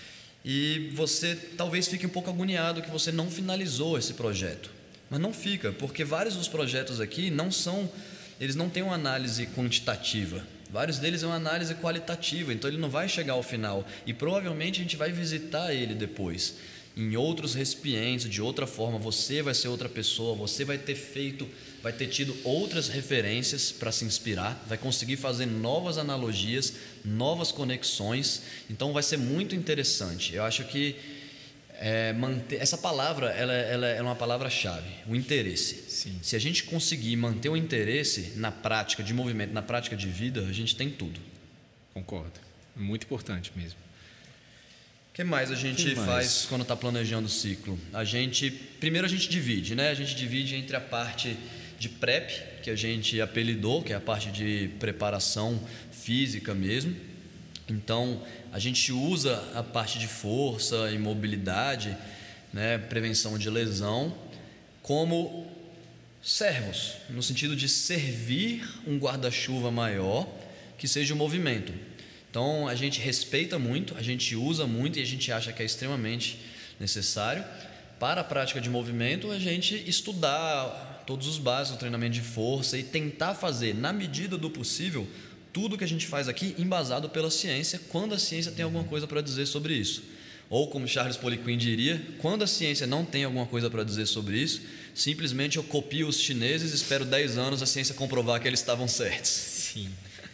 E você talvez fique um pouco agoniado que você não finalizou esse projeto. Mas não fica, porque vários dos projetos aqui não são, eles não têm uma análise quantitativa. Vários deles é uma análise qualitativa, então ele não vai chegar ao final. E provavelmente a gente vai visitar ele depois, em outros recipientes, de outra forma. Você vai ser outra pessoa, você vai ter feito, vai ter tido outras referências para se inspirar, vai conseguir fazer novas analogias, novas conexões. Então vai ser muito interessante. Eu acho que é, manter, essa palavra ela, ela é uma palavra-chave, o interesse. Sim. Se a gente conseguir manter o interesse na prática de movimento, na prática de vida, a gente tem tudo. Concordo. Muito importante mesmo. O que mais a gente que mais? faz quando está planejando o ciclo? A gente, primeiro a gente divide, né? A gente divide entre a parte de prep, que a gente apelidou, que é a parte de preparação física mesmo. Então, a gente usa a parte de força e mobilidade, né, prevenção de lesão, como servos, no sentido de servir um guarda-chuva maior que seja o movimento. Então, a gente respeita muito, a gente usa muito e a gente acha que é extremamente necessário. Para a prática de movimento, a gente estudar todos os básicos, o treinamento de força e tentar fazer, na medida do possível, tudo que a gente faz aqui embasado pela ciência, quando a ciência tem alguma coisa para dizer sobre isso. Ou, como Charles Poliquin diria, quando a ciência não tem alguma coisa para dizer sobre isso, simplesmente eu copio os chineses e espero dez anos a ciência comprovar que eles estavam certos. Sim.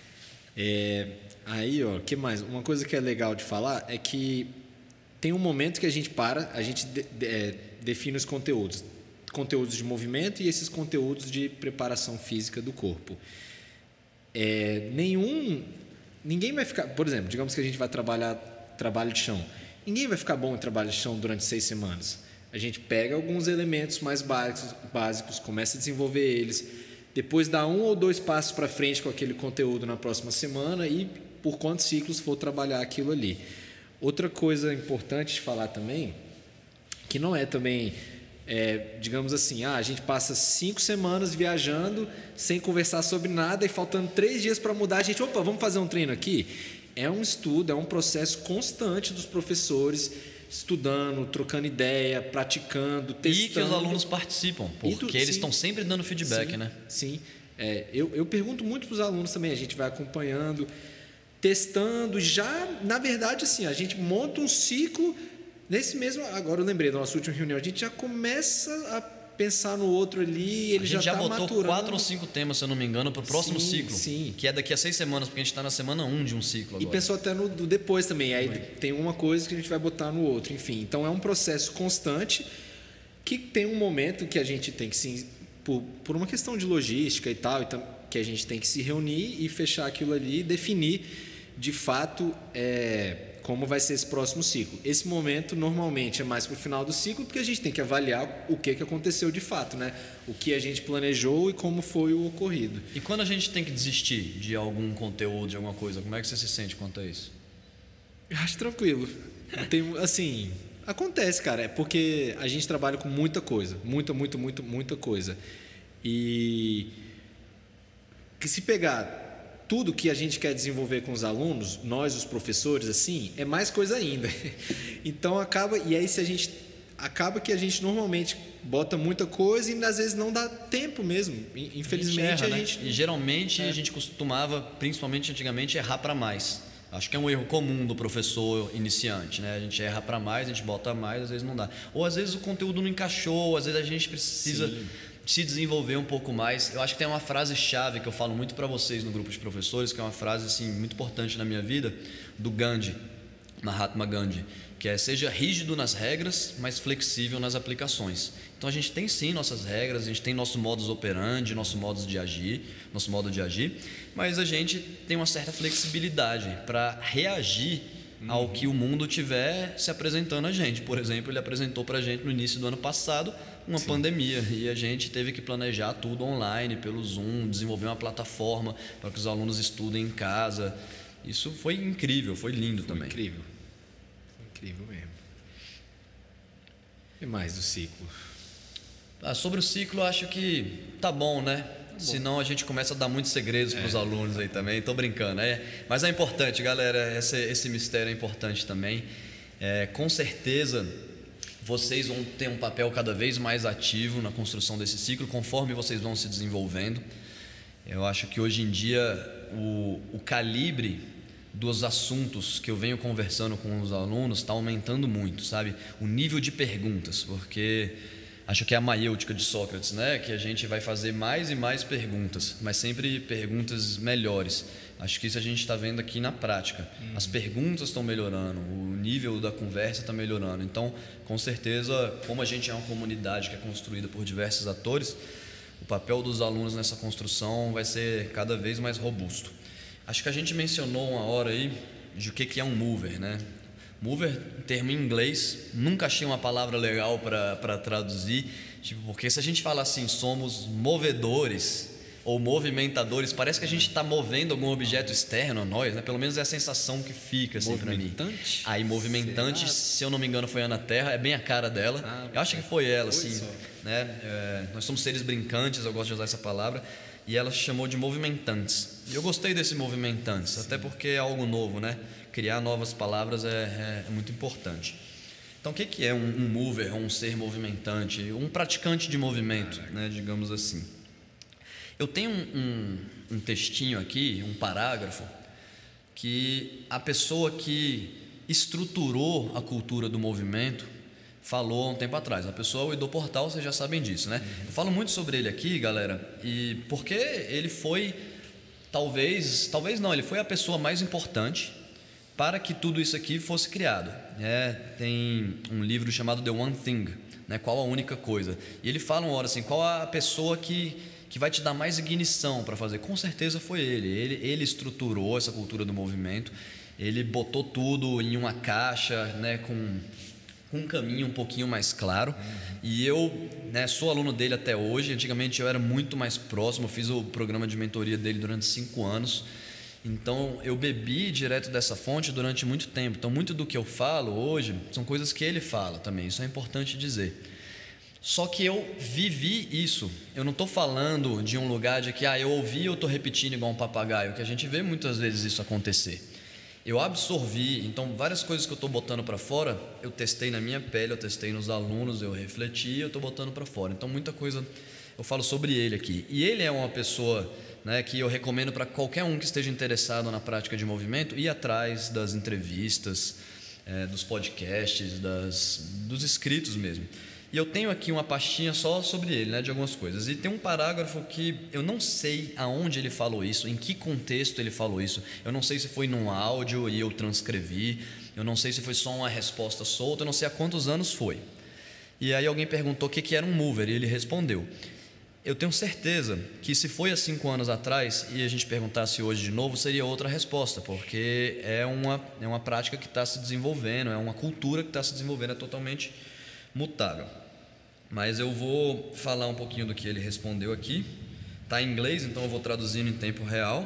É, aí, ó, que mais? Uma coisa que é legal de falar é que tem um momento que a gente para, a gente de, de, é, define os conteúdos. Conteúdos de movimento e esses conteúdos de preparação física do corpo. É, nenhum, ninguém vai ficar, por exemplo, digamos que a gente vai trabalhar trabalho de chão, ninguém vai ficar bom em trabalho de chão durante seis semanas. A gente pega alguns elementos mais básicos, básicos, começa a desenvolver eles, depois dá um ou dois passos para frente com aquele conteúdo na próxima semana e por quantos ciclos for trabalhar aquilo ali. Outra coisa importante de falar também, que não é também É, digamos assim, ah, a gente passa cinco semanas viajando sem conversar sobre nada e faltando três dias para mudar, a gente, opa, vamos fazer um treino aqui? É um estudo, é um processo constante dos professores estudando, trocando ideia, praticando, testando. E que os alunos participam, porque tu, eles sim, estão sempre dando feedback, sim, né? Sim, é, eu, eu pergunto muito para os alunos também, a gente vai acompanhando, testando, já, na verdade, assim, a gente monta um ciclo. Nesse mesmo, agora eu lembrei da nossa última reunião, a gente já começa a pensar no outro ali, ele já está maturando. A gente já botou quatro ou cinco temas, se eu não me engano, para o próximo sim, ciclo, sim. que é daqui a seis semanas, porque a gente está na semana um de um ciclo agora. E pensou até no do depois também, aí tem uma coisa que a gente vai botar no outro, enfim. Então é um processo constante que tem um momento que a gente tem que se, por, por uma questão de logística e tal, então, que a gente tem que se reunir e fechar aquilo ali e definir de fato é, como vai ser esse próximo ciclo. Esse momento normalmente é mais para o final do ciclo, porque a gente tem que avaliar o que, que aconteceu de fato, né? O que a gente planejou e como foi o ocorrido. E quando a gente tem que desistir de algum conteúdo, de alguma coisa, como é que você se sente quanto a isso? Eu acho tranquilo. Tem, assim, acontece, cara, é porque a gente trabalha com muita coisa, muita, muita, muita, muita coisa. E que se pegar tudo que a gente quer desenvolver com os alunos, nós, os professores, assim, é mais coisa ainda. Então acaba, e aí se a gente acaba que a gente normalmente bota muita coisa e às vezes não dá tempo mesmo. Infelizmente a gente, erra, a gente né? E geralmente é. a gente costumava, principalmente antigamente, errar para mais. Acho que é um erro comum do professor iniciante, né? A gente erra para mais, a gente bota mais, às vezes não dá. Ou às vezes o conteúdo não encaixou, às vezes a gente precisa Sim. se desenvolver um pouco mais. Eu acho que tem uma frase-chave que eu falo muito para vocês no grupo de professores, que é uma frase assim, muito importante na minha vida, do Gandhi, Mahatma Gandhi, que é: seja rígido nas regras, mas flexível nas aplicações. Então a gente tem sim nossas regras, a gente tem nosso modus operandi, nosso modo de agir, nosso modo de agir, mas a gente tem uma certa flexibilidade para reagir uhum. ao que o mundo tiver se apresentando a gente. Por exemplo, ele apresentou para a gente no início do ano passado uma Sim. pandemia, e a gente teve que planejar tudo online, pelo Zoom, desenvolver uma plataforma para que os alunos estudem em casa. Isso foi incrível, foi lindo foi também. Incrível, foi incrível mesmo. E mais do ciclo? Ah, sobre o ciclo, acho que tá bom, né? Tá bom. Senão a gente começa a dar muitos segredos para os é. alunos aí também. Tô brincando, é. Mas é importante, galera. Esse, esse mistério é importante também. É, com certeza, vocês vão ter um papel cada vez mais ativo na construção desse ciclo, conforme vocês vão se desenvolvendo. Eu acho que hoje em dia o, o calibre dos assuntos que eu venho conversando com os alunos está aumentando muito, sabe? O nível de perguntas, porque acho que é a maiêutica de Sócrates, né? Que a gente vai fazer mais e mais perguntas, mas sempre perguntas melhores. Acho que isso a gente está vendo aqui na prática. Uhum. As perguntas estão melhorando, o nível da conversa está melhorando. Então, com certeza, como a gente é uma comunidade que é construída por diversos atores, o papel dos alunos nessa construção vai ser cada vez mais robusto. Acho que a gente mencionou uma hora aí de o que é um mover, né? Mover, termo em inglês, nunca achei uma palavra legal para traduzir, tipo, porque se a gente fala assim, somos movedores ou movimentadores, parece que a gente está movendo algum objeto externo a nós, né? Pelo menos é a sensação que fica assim para mim. Movimentante? Aí, movimentante, Será? Se eu não me engano, foi a Ana Terra, é bem a cara dela. Ah, eu acho que foi ela, foi assim, né? É, nós somos seres brincantes, eu gosto de usar essa palavra, e ela se chamou de movimentantes. E eu gostei desse movimentantes, Sim. até porque é algo novo, né? Criar novas palavras é, é, é muito importante. Então, o que, que é um, um mover, um ser movimentante, um praticante de movimento, né? Digamos assim. Eu tenho um, um, um textinho aqui, um parágrafo, que a pessoa que estruturou a cultura do movimento falou há um tempo atrás. A pessoa é o Edo Portal, vocês já sabem disso, né? Uhum. Eu falo muito sobre ele aqui, galera, e porque ele foi, talvez, talvez não, ele foi a pessoa mais importante para que tudo isso aqui fosse criado. É, tem um livro chamado The One Thing, né? Qual a única coisa? E ele fala uma hora assim, qual a pessoa que que vai te dar mais ignição para fazer? Com certeza foi ele. ele. Ele estruturou essa cultura do movimento, ele botou tudo em uma caixa, né, com, com um caminho um pouquinho mais claro. Uhum. E eu, né, sou aluno dele até hoje. Antigamente eu era muito mais próximo, eu fiz o programa de mentoria dele durante cinco anos. Então eu bebi direto dessa fonte durante muito tempo. Então muito do que eu falo hoje são coisas que ele fala também, isso é importante dizer. Só que eu vivi isso. Eu não estou falando de um lugar de que ah, eu ouvi e eu estou repetindo igual um papagaio, que a gente vê muitas vezes isso acontecer. Eu absorvi, então várias coisas que eu estou botando para fora, eu testei na minha pele, eu testei nos alunos, eu refleti e eu estou botando para fora. Então muita coisa eu falo sobre ele aqui. E ele é uma pessoa, né, que eu recomendo para qualquer um que esteja interessado na prática de movimento ir atrás das entrevistas, é, dos podcasts, das, dos escritos mesmo. E eu tenho aqui uma pastinha só sobre ele, né, de algumas coisas. E tem um parágrafo que eu não sei aonde ele falou isso, em que contexto ele falou isso. Eu não sei se foi num áudio e eu transcrevi. Eu não sei se foi só uma resposta solta. Eu não sei há quantos anos foi. E aí alguém perguntou o que, que era um mover e ele respondeu. Eu tenho certeza que se foi há cinco anos atrás e a gente perguntasse hoje de novo, seria outra resposta, porque é uma, é uma prática que está se desenvolvendo, é uma cultura que está se desenvolvendo, é totalmente mutável. Mas eu vou falar um pouquinho do que ele respondeu aqui. Está em inglês, então eu vou traduzindo em tempo real.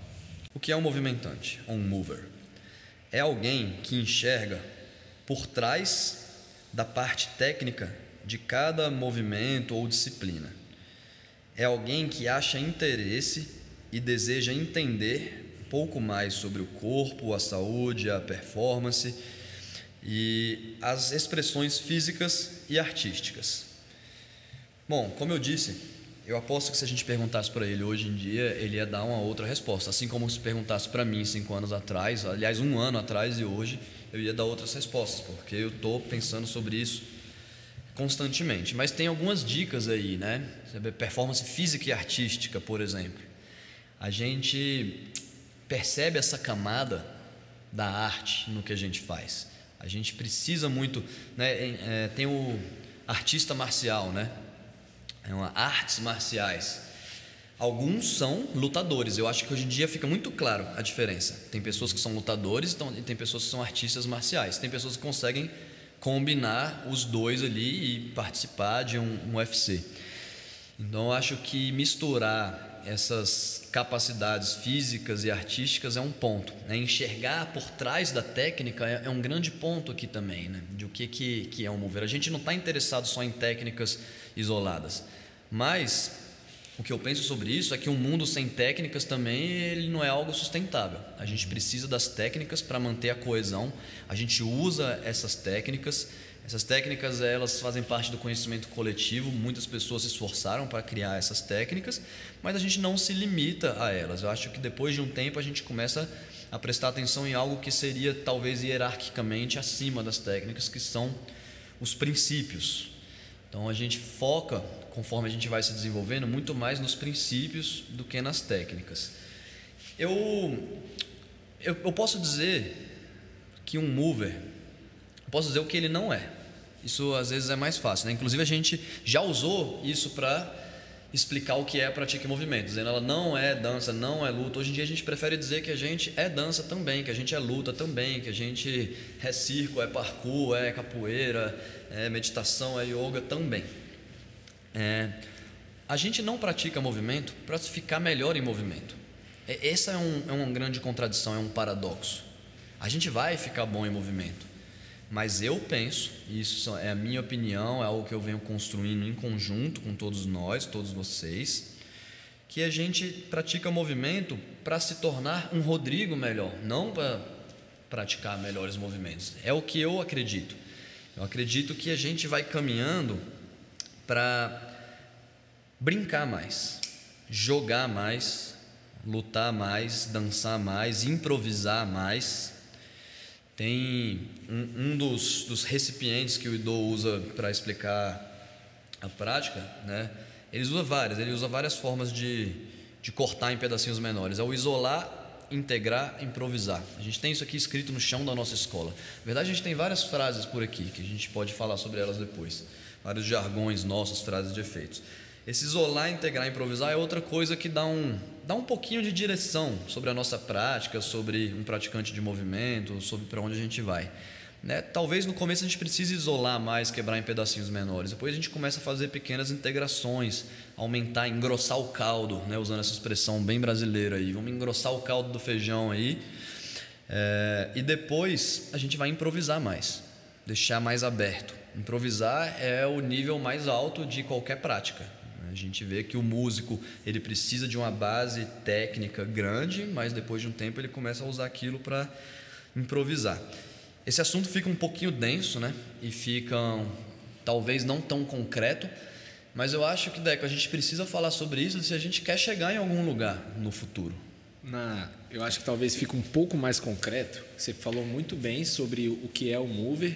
O que é um movimentante, um mover? É alguém que enxerga por trás da parte técnica de cada movimento ou disciplina. É alguém que acha interesse e deseja entender um pouco mais sobre o corpo, a saúde, a performance e as expressões físicas e artísticas. Bom, como eu disse, eu aposto que se a gente perguntasse para ele hoje em dia, ele ia dar uma outra resposta. Assim como se perguntasse para mim cinco anos atrás, aliás, um ano atrás e hoje, eu ia dar outras respostas, porque eu estou pensando sobre isso constantemente. Mas tem algumas dicas aí, né? Performance física e artística, por exemplo. A gente percebe essa camada da arte no que a gente faz. A gente precisa muito, né? É, tem o artista marcial, né? É uma artes marciais. Alguns são lutadores. Eu acho que hoje em dia fica muito claro a diferença. Tem pessoas que são lutadores e tem pessoas que são artistas marciais. Tem pessoas que conseguem combinar os dois ali e participar de um, um U F C. Então eu acho que misturar essas capacidades físicas e artísticas é um ponto, né? Enxergar por trás da técnica é, é um grande ponto aqui também, né? De o que, que, que é um mover. A gente não está interessado só em técnicas isoladas, mas o que eu penso sobre isso é que um mundo sem técnicas também ele não é algo sustentável. A gente precisa das técnicas para manter a coesão. A gente usa essas técnicas. Essas técnicas elas fazem parte do conhecimento coletivo. Muitas pessoas se esforçaram para criar essas técnicas, mas a gente não se limita a elas. Eu acho que depois de um tempo a gente começa a prestar atenção em algo que seria talvez hierarquicamente acima das técnicas, que são os princípios. Então a gente foca, conforme a gente vai se desenvolvendo, muito mais nos princípios do que nas técnicas. Eu, eu, eu posso dizer que um mover, eu posso dizer o que ele não é. Isso às vezes é mais fácil, né? Inclusive a gente já usou isso para explicar o que é Pratique Movimento, dizendo ela não é dança, não é luta. Hoje em dia a gente prefere dizer que a gente é dança também, que a gente é luta também, que a gente é circo, é parkour, é capoeira, é meditação, é yoga também. É, a gente não pratica movimento para ficar melhor em movimento. É, essa é, um, é uma grande contradição, é um paradoxo. A gente vai ficar bom em movimento, mas eu penso, isso é a minha opinião, é algo que eu venho construindo em conjunto com todos nós, todos vocês, que a gente pratica movimento para se tornar um Rodrigo melhor, não para praticar melhores movimentos. É o que eu acredito. Eu acredito que a gente vai caminhando para brincar mais, jogar mais, lutar mais, dançar mais, improvisar mais. Tem um, um dos, dos recipientes que o Ido usa para explicar a prática, né? Ele usa várias, ele usa várias formas de, de cortar em pedacinhos menores. É o isolar, integrar, improvisar. A gente tem isso aqui escrito no chão da nossa escola. Na verdade, a gente tem várias frases por aqui, que a gente pode falar sobre elas depois. Vários jargões nossos, frases de efeitos. Esse isolar, integrar, improvisar é outra coisa que dá um, dá um pouquinho de direção sobre a nossa prática, sobre um praticante de movimento, sobre para onde a gente vai, né? Talvez no começo a gente precise isolar mais, quebrar em pedacinhos menores. Depois a gente começa a fazer pequenas integrações, aumentar, engrossar o caldo, né? Usando essa expressão bem brasileira aí. Vamos engrossar o caldo do feijão aí. É, e depois a gente vai improvisar mais, deixar mais aberto. Improvisar é o nível mais alto de qualquer prática. A gente vê que o músico ele precisa de uma base técnica grande, mas depois de um tempo ele começa a usar aquilo para improvisar. Esse assunto fica um pouquinho denso, né? E fica talvez não tão concreto, mas eu acho que, Deco, a gente precisa falar sobre isso se a gente quer chegar em algum lugar no futuro. Na, eu acho que talvez fique um pouco mais concreto. Você falou muito bem sobre o que é o mover,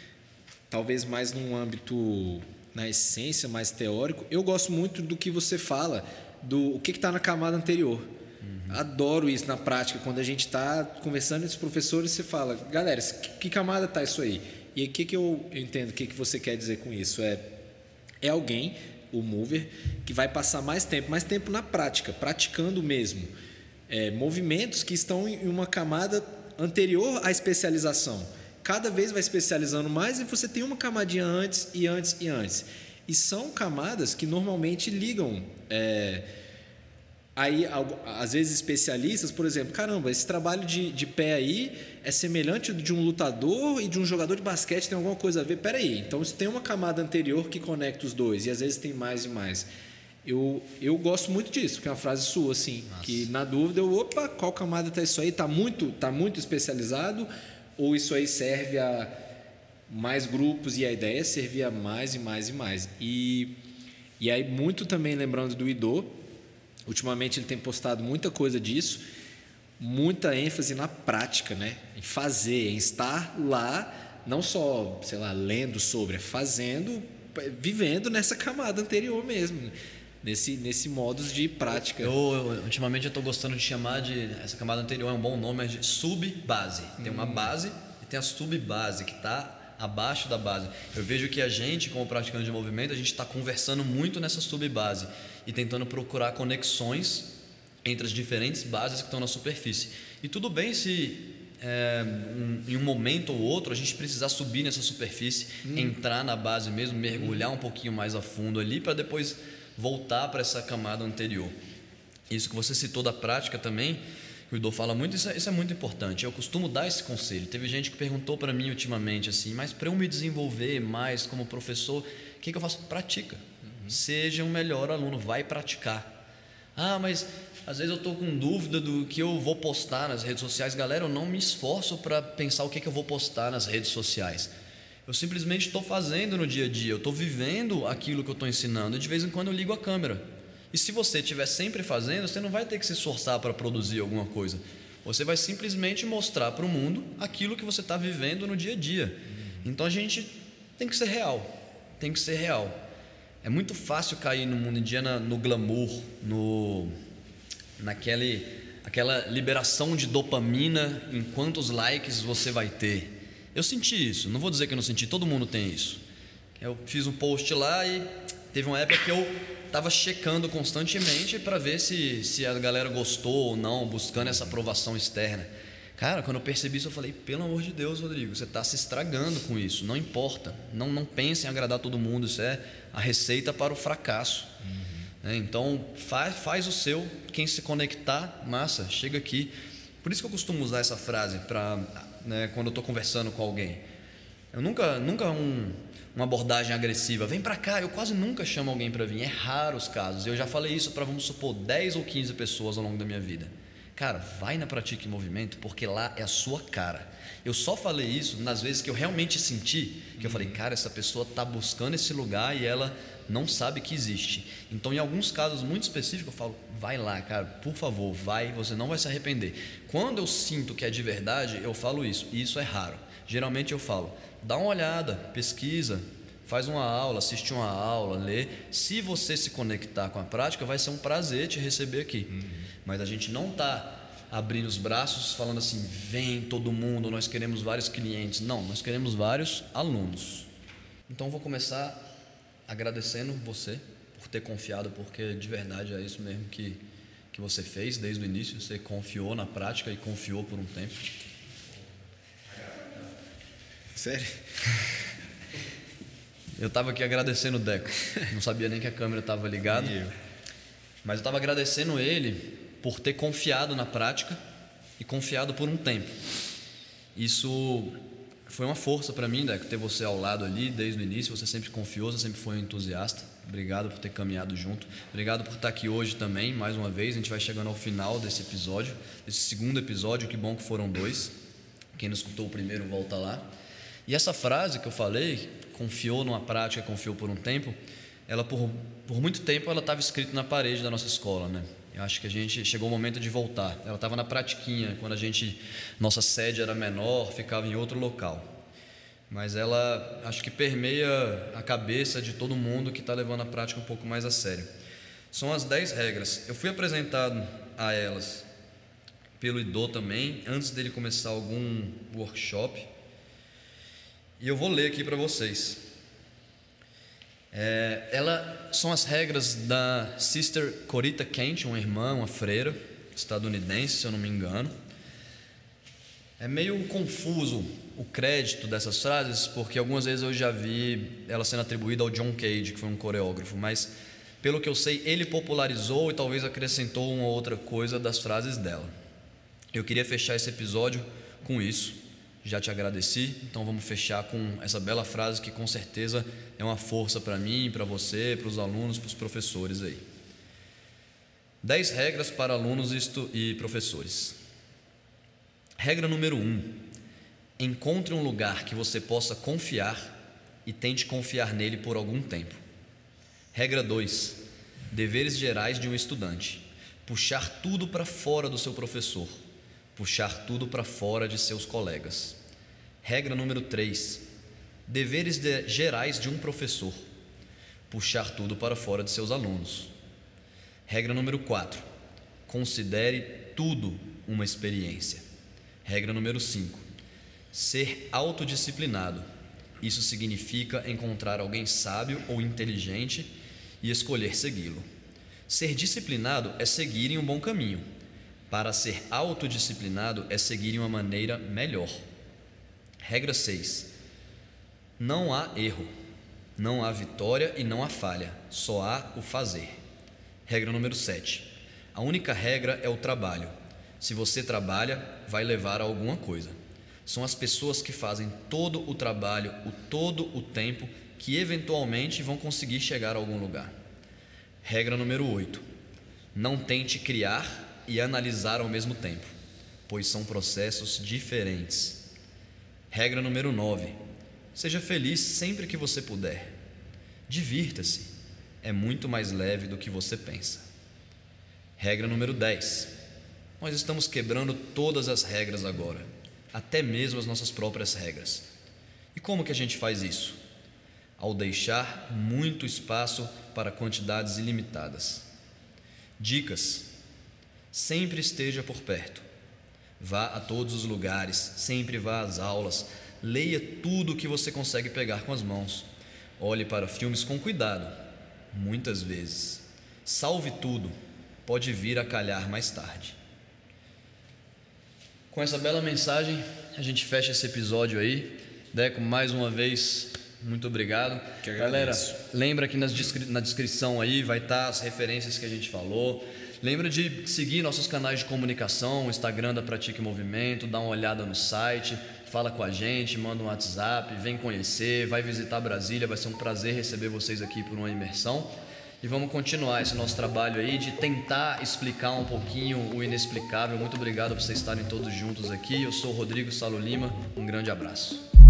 talvez mais num âmbito, na essência, mais teórico. Eu gosto muito do que você fala, do o que está na camada anterior. Uhum. Adoro isso na prática, quando a gente está conversando com os professores, você fala, galera, que, que camada está isso aí? E o que, que eu, eu entendo, o que, que você quer dizer com isso? É, é alguém, o mover, que vai passar mais tempo, mais tempo na prática, praticando mesmo. É, movimentos que estão em uma camada anterior à especialização. Cada vez vai especializando mais e você tem uma camadinha antes e antes e antes. E são camadas que normalmente ligam. É, aí, às vezes, especialistas, por exemplo, caramba, esse trabalho de, de pé aí é semelhante de um lutador e de um jogador de basquete, tem alguma coisa a ver? Peraí, então isso tem uma camada anterior que conecta os dois, e às vezes tem mais e mais. Eu, eu gosto muito disso, que é uma frase sua, assim, Nossa. Que na dúvida, eu, opa, qual camada está isso aí? Está muito, tá muito especializado? Ou isso aí serve a mais grupos e a ideia é servir a mais e mais e mais. E, e aí, muito também lembrando do Ido, ultimamente ele tem postado muita coisa disso, muita ênfase na prática, né? Em fazer, em estar lá, não só, sei lá, lendo sobre, é fazendo, vivendo nessa camada anterior mesmo, nesse, nesse modus de prática. Eu, eu, ultimamente eu estou gostando de chamar de, essa camada anterior é um bom nome, é de subbase. Tem uma base e tem a subbase que está abaixo da base. Eu vejo que a gente, como praticante de movimento, a gente está conversando muito nessa subbase e tentando procurar conexões entre as diferentes bases que estão na superfície. E tudo bem se é, um, em um momento ou outro a gente precisar subir nessa superfície, hum. entrar na base mesmo, mergulhar um pouquinho mais a fundo ali para depois voltar para essa camada anterior. Isso que você citou da prática também, que o Idô fala muito, isso é, isso é muito importante. Eu costumo dar esse conselho. Teve gente que perguntou para mim ultimamente assim, mas para eu me desenvolver mais como professor, o que, que eu faço? Pratica. Uhum. Seja um melhor aluno, vai praticar. Ah, mas às vezes eu estou com dúvida do que eu vou postar nas redes sociais. Galera, eu não me esforço para pensar o que, que eu vou postar nas redes sociais. Eu simplesmente estou fazendo no dia a dia, eu estou vivendo aquilo que eu estou ensinando e de vez em quando eu ligo a câmera. E se você estiver sempre fazendo, você não vai ter que se esforçar para produzir alguma coisa. Você vai simplesmente mostrar para o mundo aquilo que você está vivendo no dia a dia. Então a gente tem que ser real, tem que ser real. É muito fácil cair no mundo indiano no glamour, no, naquele, aquela liberação de dopamina em quantos likes você vai ter. Eu senti isso, não vou dizer que eu não senti, todo mundo tem isso. Eu fiz um post lá e teve uma época que eu estava checando constantemente para ver se, se a galera gostou ou não, buscando essa aprovação externa. Cara, quando eu percebi isso, eu falei, pelo amor de Deus, Rodrigo, você está se estragando com isso, não importa, não, não pense em agradar todo mundo, isso é a receita para o fracasso. Uhum. É, então, faz, faz o seu, quem se conectar, massa, chega aqui. Por isso que eu costumo usar essa frase para, né, quando eu estou conversando com alguém. Eu nunca, nunca um... uma abordagem agressiva, vem para cá, eu quase nunca chamo alguém para vir, é raro os casos. Eu já falei isso para, vamos supor, dez ou quinze pessoas ao longo da minha vida. Cara, vai na Pratique Movimento, porque lá é a sua cara. Eu só falei isso nas vezes que eu realmente senti, que eu falei, cara, essa pessoa está buscando esse lugar e ela não sabe que existe. Então, em alguns casos muito específicos, eu falo, vai lá, cara, por favor, vai, você não vai se arrepender. Quando eu sinto que é de verdade, eu falo isso, e isso é raro. Geralmente eu falo, dá uma olhada, pesquisa, faz uma aula, assiste uma aula, lê. Se você se conectar com a prática, vai ser um prazer te receber aqui. Uhum. Mas a gente não está abrindo os braços falando assim, vem todo mundo, nós queremos vários clientes. Não, nós queremos vários alunos. Então vou começar agradecendo você por ter confiado, porque de verdade é isso mesmo que, que você fez desde o início. Você confiou na prática e confiou por um tempo. Sério? Eu estava aqui agradecendo o Deco. Não sabia nem que a câmera estava ligada. Mas eu estava agradecendo ele por ter confiado na prática e confiado por um tempo. Isso foi uma força para mim, Deco, ter você ao lado ali desde o início. Você sempre confiou, você sempre foi um entusiasta. Obrigado por ter caminhado junto. Obrigado por estar aqui hoje também, mais uma vez. A gente vai chegando ao final desse episódio, desse segundo episódio. Que bom que foram dois. Quem não escutou o primeiro, volta lá. E essa frase que eu falei, confiou numa prática, confiou por um tempo, ela por, por muito tempo ela estava escrita na parede da nossa escola, né? Eu acho que a gente chegou o momento de voltar. Ela estava na pratiquinha, quando a gente, nossa sede era menor, ficava em outro local. Mas ela, acho que permeia a cabeça de todo mundo que está levando a prática um pouco mais a sério. São as dez regras. Eu fui apresentado a elas pelo Idô também, antes dele começar algum workshop. E eu vou ler aqui para vocês. É, ela, são as regras da Sister Corita Kent, uma irmã, uma freira estadunidense, se eu não me engano. É meio confuso o crédito dessas frases, porque algumas vezes eu já vi ela sendo atribuída ao John Cage, que foi um coreógrafo, mas pelo que eu sei, ele popularizou e talvez acrescentou uma outra coisa das frases dela. Eu queria fechar esse episódio com isso. Já te agradeci, então vamos fechar com essa bela frase que com certeza é uma força para mim, para você, para os alunos, para os professores aí. Dez regras para alunos e professores. Regra número um: encontre um lugar que você possa confiar e tente confiar nele por algum tempo. Regra dois: deveres gerais de um estudante. Puxar tudo para fora do seu professor. Puxar tudo para fora de seus colegas. Regra número três: deveres de, gerais de um professor. Puxar tudo para fora de seus alunos. Regra número quatro: considere tudo uma experiência. Regra número cinco: ser autodisciplinado. Isso significa encontrar alguém sábio ou inteligente e escolher segui-lo. Ser disciplinado é seguir em um bom caminho. Para ser autodisciplinado é seguir em uma maneira melhor. Regra seis. Não há erro, não há vitória e não há falha, só há o fazer. Regra número sete. A única regra é o trabalho. Se você trabalha, vai levar a alguma coisa. São as pessoas que fazem todo o trabalho, o todo o tempo, que eventualmente vão conseguir chegar a algum lugar. Regra número oito. Não tente criar e analisar ao mesmo tempo, pois são processos diferentes. Regra número nove. Seja feliz sempre que você puder. Divirta-se. É muito mais leve do que você pensa. Regra número dez. Nós estamos quebrando todas as regras agora, até mesmo as nossas próprias regras. E como que a gente faz isso? Ao deixar muito espaço para quantidades ilimitadas. Dicas: sempre esteja por perto. Vá a todos os lugares, sempre vá às aulas, leia tudo o que você consegue pegar com as mãos. Olhe para filmes com cuidado, muitas vezes. Salve tudo, pode vir a calhar mais tarde. Com essa bela mensagem, a gente fecha esse episódio aí. Deco, mais uma vez, muito obrigado. Que Galera, lembra que nas descri- na descrição aí vai estar as referências que a gente falou. Lembra de seguir nossos canais de comunicação, o Instagram da Pratique Movimento, dá uma olhada no site, fala com a gente, manda um WhatsApp, vem conhecer, vai visitar Brasília, vai ser um prazer receber vocês aqui por uma imersão. E vamos continuar esse nosso trabalho aí de tentar explicar um pouquinho o inexplicável. Muito obrigado por vocês estarem todos juntos aqui. Eu sou o Rodrigo Salo Lima, um grande abraço.